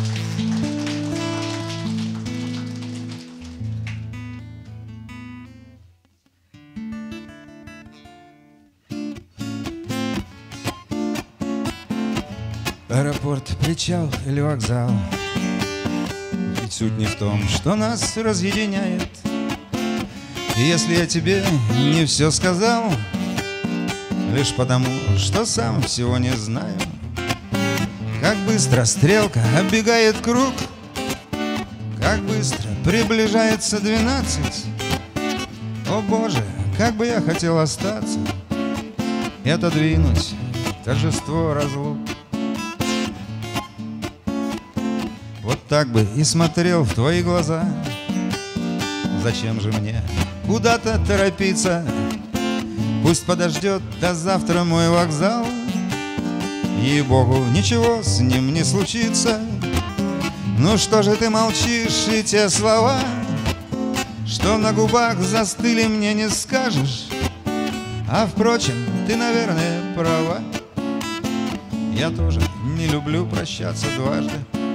Speaker 2: Аэропорт, причал или вокзал, ведь суть не в том, что нас разъединяет. И если я тебе не все сказал, лишь потому, что сам всего не знаю, как быстро стрелка оббегает круг, как быстро приближается 12. О Боже, как бы я хотел остаться и отодвинуть торжество разлук. Вот так бы и смотрел в твои глаза. Зачем же мне куда-то торопиться? Пусть подождет до завтра мой вокзал. Ей-богу, ничего с ним не случится. Ну что же ты молчишь, и те слова, что на губах застыли, мне не скажешь? А впрочем, ты, наверное, права. Я тоже не люблю прощаться дважды.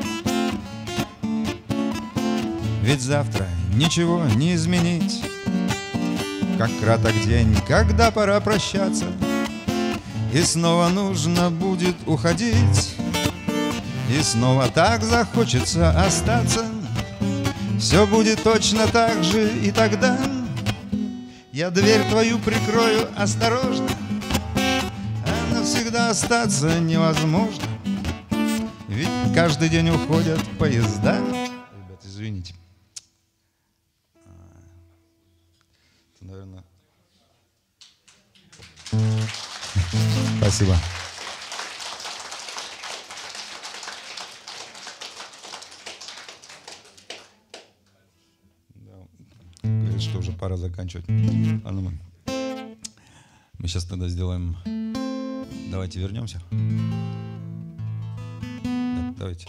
Speaker 2: Ведь завтра ничего не изменить. Как краток день, когда пора прощаться, и снова нужно будет уходить, и снова так захочется остаться. Все будет точно так же, и тогда я дверь твою прикрою осторожно, а навсегда остаться невозможно. Ведь каждый день уходят поезда. Ребят, извините. Это, наверное...
Speaker 3: Спасибо.
Speaker 1: Говорит, что уже пора заканчивать. Ладно, мы сейчас тогда сделаем... Давайте вернемся. Да, давайте.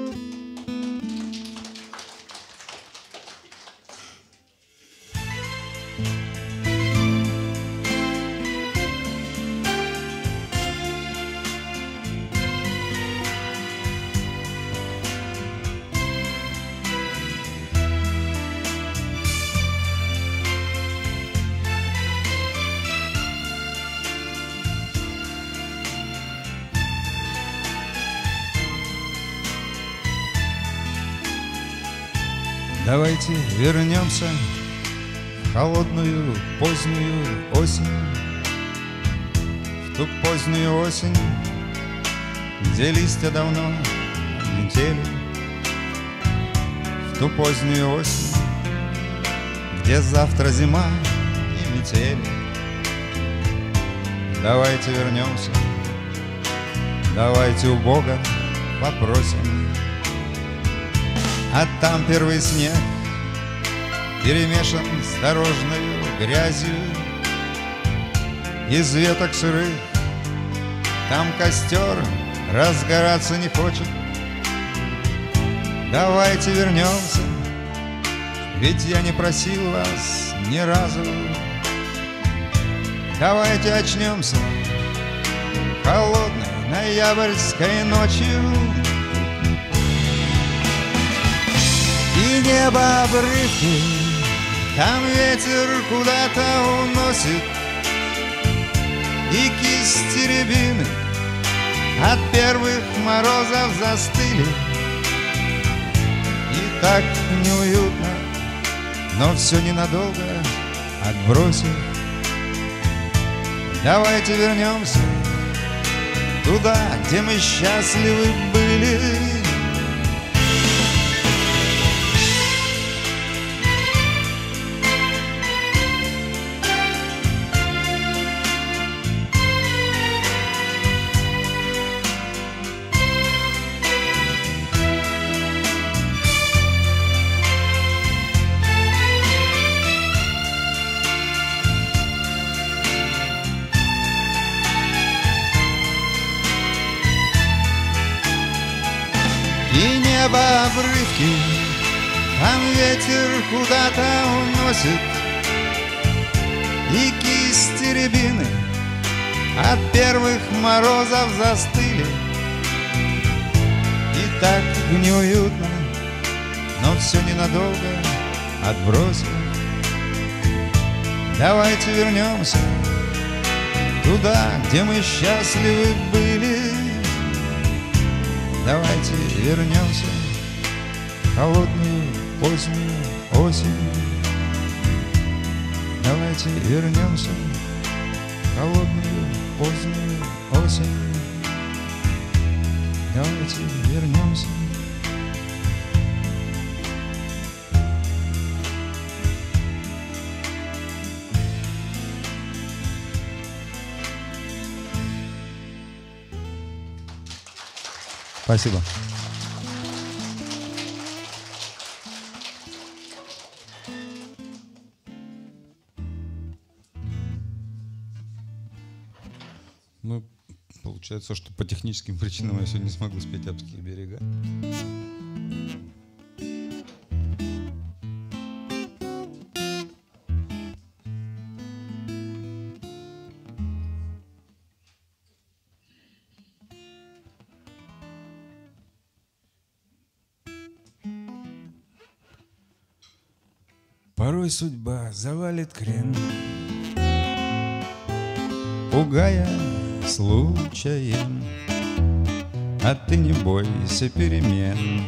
Speaker 2: Давайте вернемся в холодную позднюю осень, в ту позднюю осень, где листья давно облетели, в ту позднюю осень, где завтра зима и метели. Давайте вернемся, давайте у Бога попросим. А там первый снег перемешан с дорожною грязью, из веток сырых там костер разгораться не хочет. Давайте вернемся, ведь я не просил вас ни разу. Давайте очнемся холодной ноябрьской ночью. И небо обрывки, там ветер куда-то уносит, и кисти рябины от первых морозов застыли. И так неуютно, но все ненадолго отбросив. Давайте вернемся туда, где мы счастливы были. И небо обрывки, там ветер куда-то уносит, и кисти рябины от первых морозов застыли. И так неуютно, но все ненадолго отбросив. Давайте вернемся туда, где мы счастливы были. Давайте вернемся в холодную позднюю осень. Давайте вернемся в холодную позднюю осень. Давайте вернемся.
Speaker 3: Спасибо.
Speaker 1: Ну, получается, что по техническим причинам я сегодня не смогу спеть «Апские берега».
Speaker 2: Порой судьба завалит крен, пугая случаем, а ты не бойся перемен.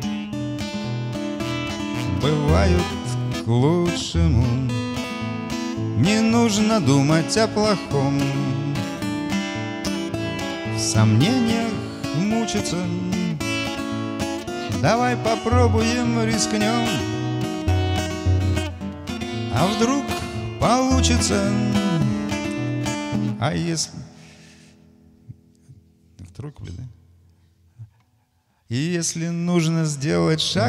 Speaker 2: Бывают к лучшему, не нужно думать о плохом. В сомнениях мучиться, давай попробуем, рискнем. А вдруг получится? А если...
Speaker 1: В тройку, да?
Speaker 2: И если нужно сделать шаг,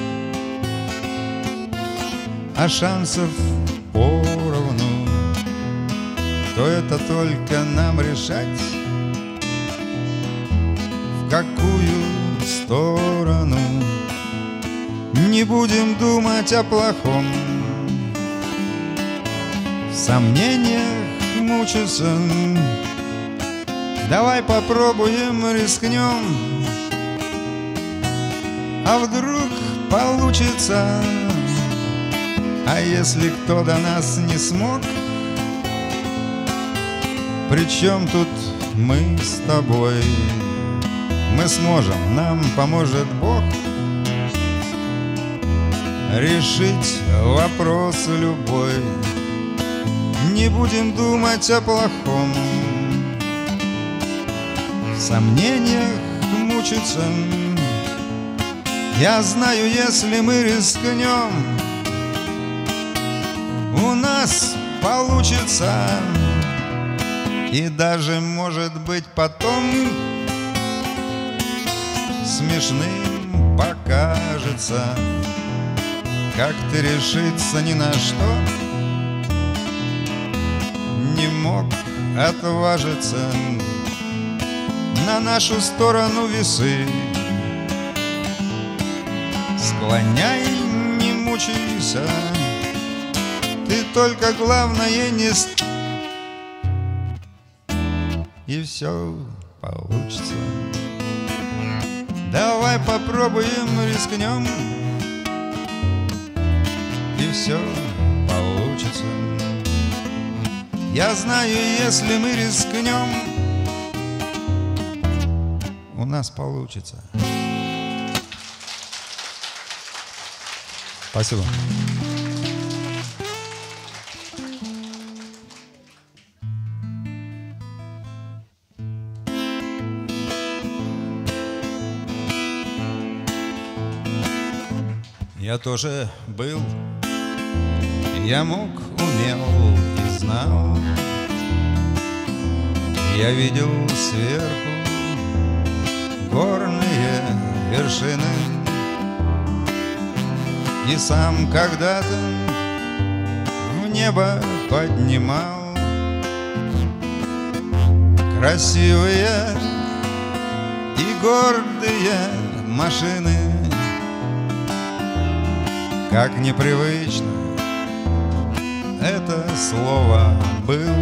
Speaker 2: а шансов поровну, то это только нам решать, в какую сторону. Не будем думать о плохом, в сомнениях мучиться, давай попробуем, рискнем. А вдруг получится? А если кто до нас не смог? Причем тут мы с тобой? Мы сможем, нам поможет Бог решить вопрос любой. Не будем думать о плохом, в сомнениях мучиться. Я знаю, если мы рискнем, у нас получится. И даже, может быть, потом смешным покажется, как ты решиться ни на что не мог отважиться. На нашу сторону весы склоняй, не мучайся, ты только главное не и все получится. Давай попробуем, рискнем, и все получится. Я знаю, если мы рискнем, у нас получится.
Speaker 3: Спасибо.
Speaker 2: Я тоже был, я мог, умел и знал. Я видел сверху горные вершины и сам когда-то в небо поднимал красивые и гордые машины. Как непривычно это слово «был».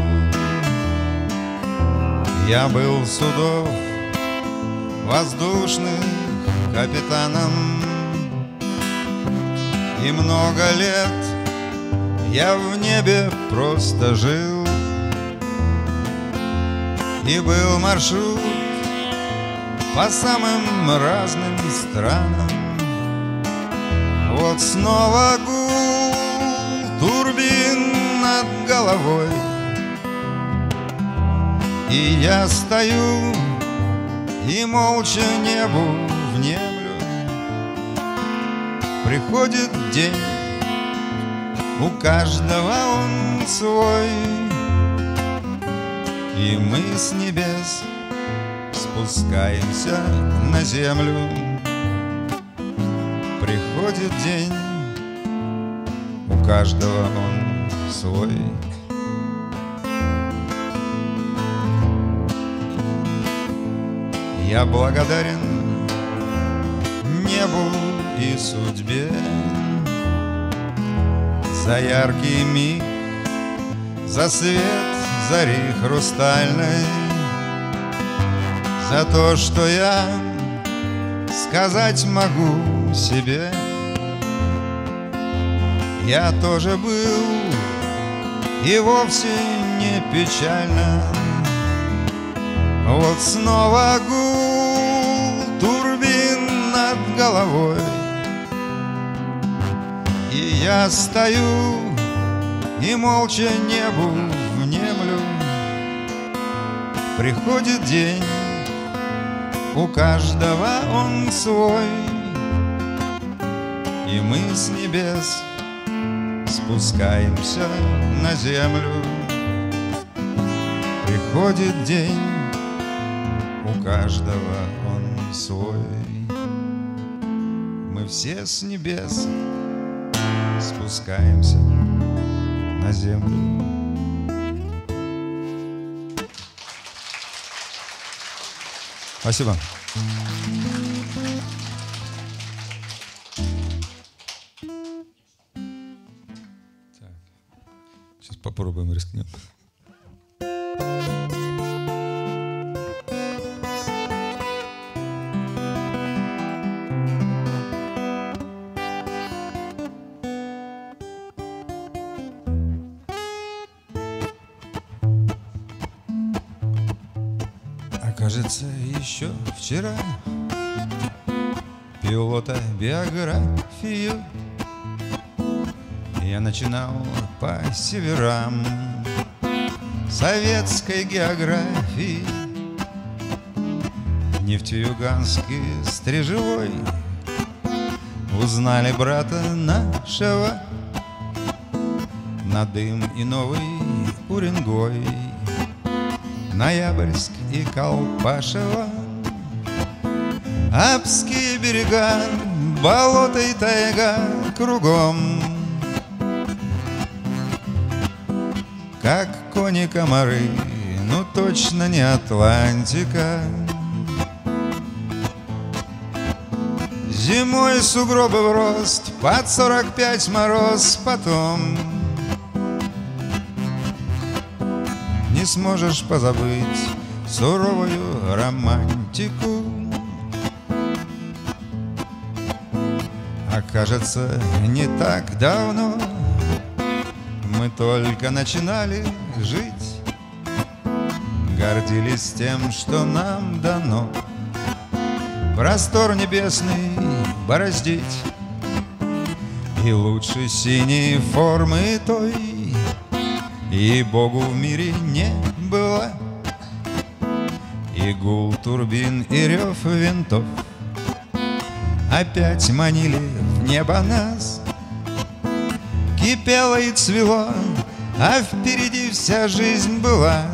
Speaker 2: Я был судов воздушных капитаном, и много лет я в небе просто жил. И был маршрут по самым разным странам. Вот снова гул турбин над головой, и я стою и молча небу внемлю. Приходит день, у каждого он свой, и мы с небес спускаемся на землю. Приходит день, у каждого он свой. Я благодарен небу и судьбе за яркий миг, за свет зари хрустальной, за то, что я сказать могу себе. Я тоже был, и вовсе не печально. Вот снова гул турбин над головой, и я стою и молча небу внемлю. Приходит день, у каждого он свой, и мы с небес спускаемся на землю. Приходит день, у каждого он свой. Мы все с небес спускаемся на землю.
Speaker 3: Спасибо. Так. Сейчас попробуем, рискнем.
Speaker 2: Кажется, еще вчера пилота биографию я начинал по северам советской географии. Нефтеюганский Стрежевой узнали брата нашего на Дым и Новый Уренгой, Ноябрьск и Колпашево, Апские берега, болото и тайга кругом. Как кони-комары, ну точно не Атлантика. Зимой сугробы в рост, под 45 мороз, потом не сможешь позабыть суровую романтику. А кажется, не так давно мы только начинали жить, гордились тем, что нам дано простор небесный бороздить, и лучше синей формы той и Богу в мире не было. И гул турбин, и рев винтов опять манили в небо нас. Кипело и цвело, а впереди вся жизнь была.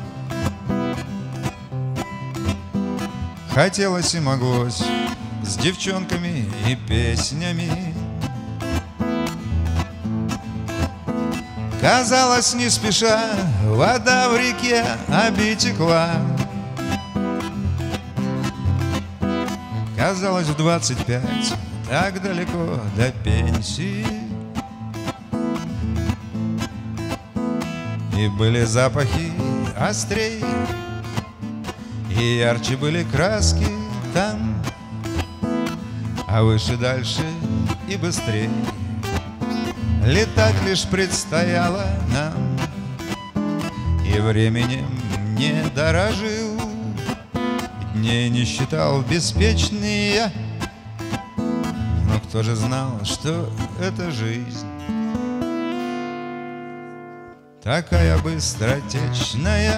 Speaker 2: Хотелось и моглось с девчонками и песнями. Казалось, не спеша вода в реке обтекла. Казалось, в 25 так далеко до пенсии. И были запахи острей, и ярче были краски там, а выше, дальше и быстрей летать лишь предстояло нам. И временем не дорожил, дней не считал беспечный я. Но кто же знал, что это жизнь такая быстротечная?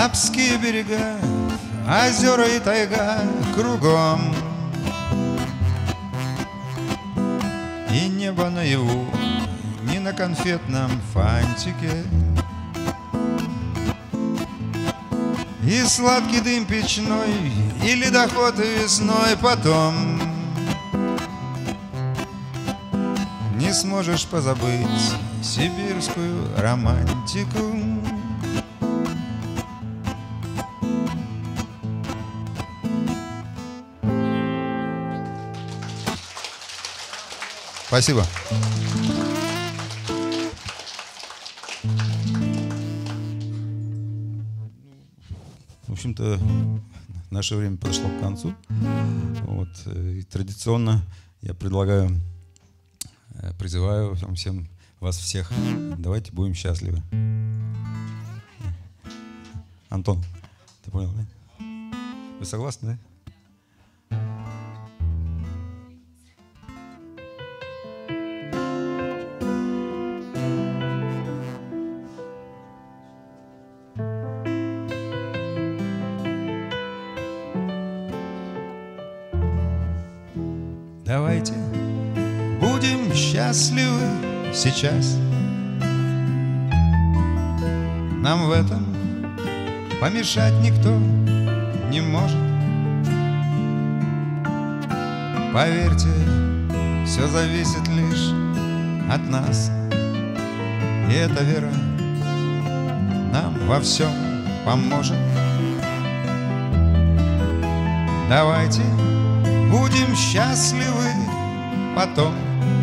Speaker 2: Алпские берега, озера и тайга кругом, и небо наяву не на конфетном фантике, и сладкий дым печной, и ледоход весной потом. Не сможешь позабыть сибирскую романтику. Спасибо.
Speaker 1: В общем-то, наше время подошло к концу. Вот. И традиционно я призываю всем вас всех, давайте будем счастливы. Антон, ты понял, да? Вы согласны, да?
Speaker 2: Давайте будем счастливы сейчас. Нам в этом помешать никто не может. Поверьте, все зависит лишь от нас, и эта вера нам во всем поможет. Давайте будем счастливы потом.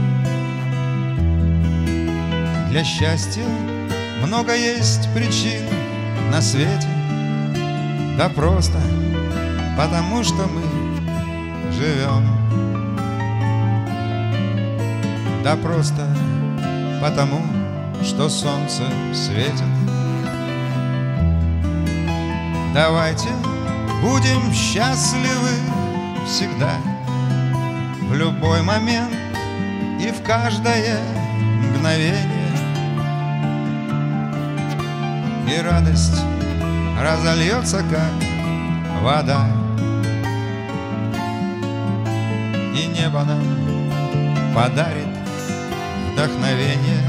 Speaker 2: Для счастья много есть причин на свете, да просто потому, что мы живем. Да просто потому, что солнце светит. Давайте будем счастливы всегда, в любой момент и в каждое мгновение. И радость разольется, как вода, и небо нам подарит вдохновение.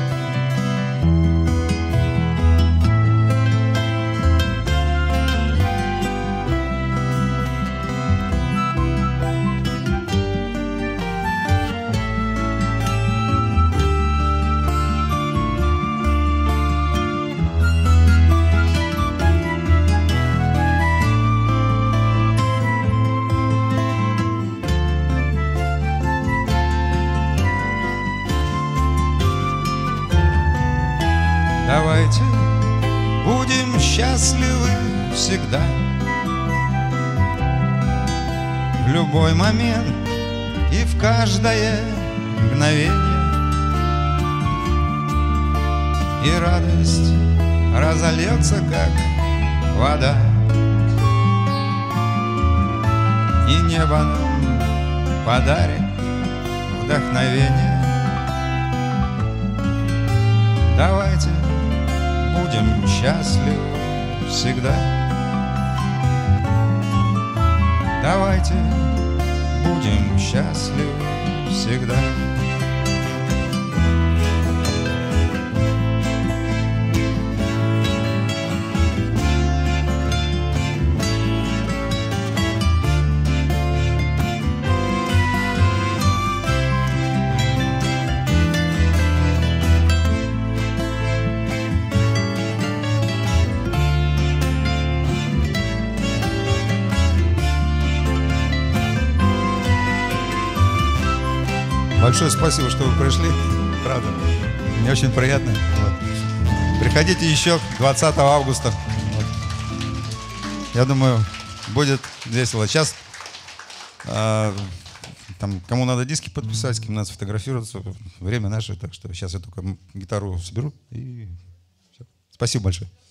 Speaker 2: Давайте будем счастливы всегда, в любой момент и в каждое мгновение. И радость разольется, как вода, и небо нам подарит вдохновение. Давайте будем счастливы всегда. Давайте будем счастливы всегда.
Speaker 1: Большое спасибо, что вы пришли. Правда, мне очень приятно. Вот. Приходите еще 20 августа. Вот. Я думаю, будет весело. Сейчас там, кому надо диски подписать, с кем надо сфотографироваться, время наше. Так что сейчас я только гитару соберу и все. Спасибо большое.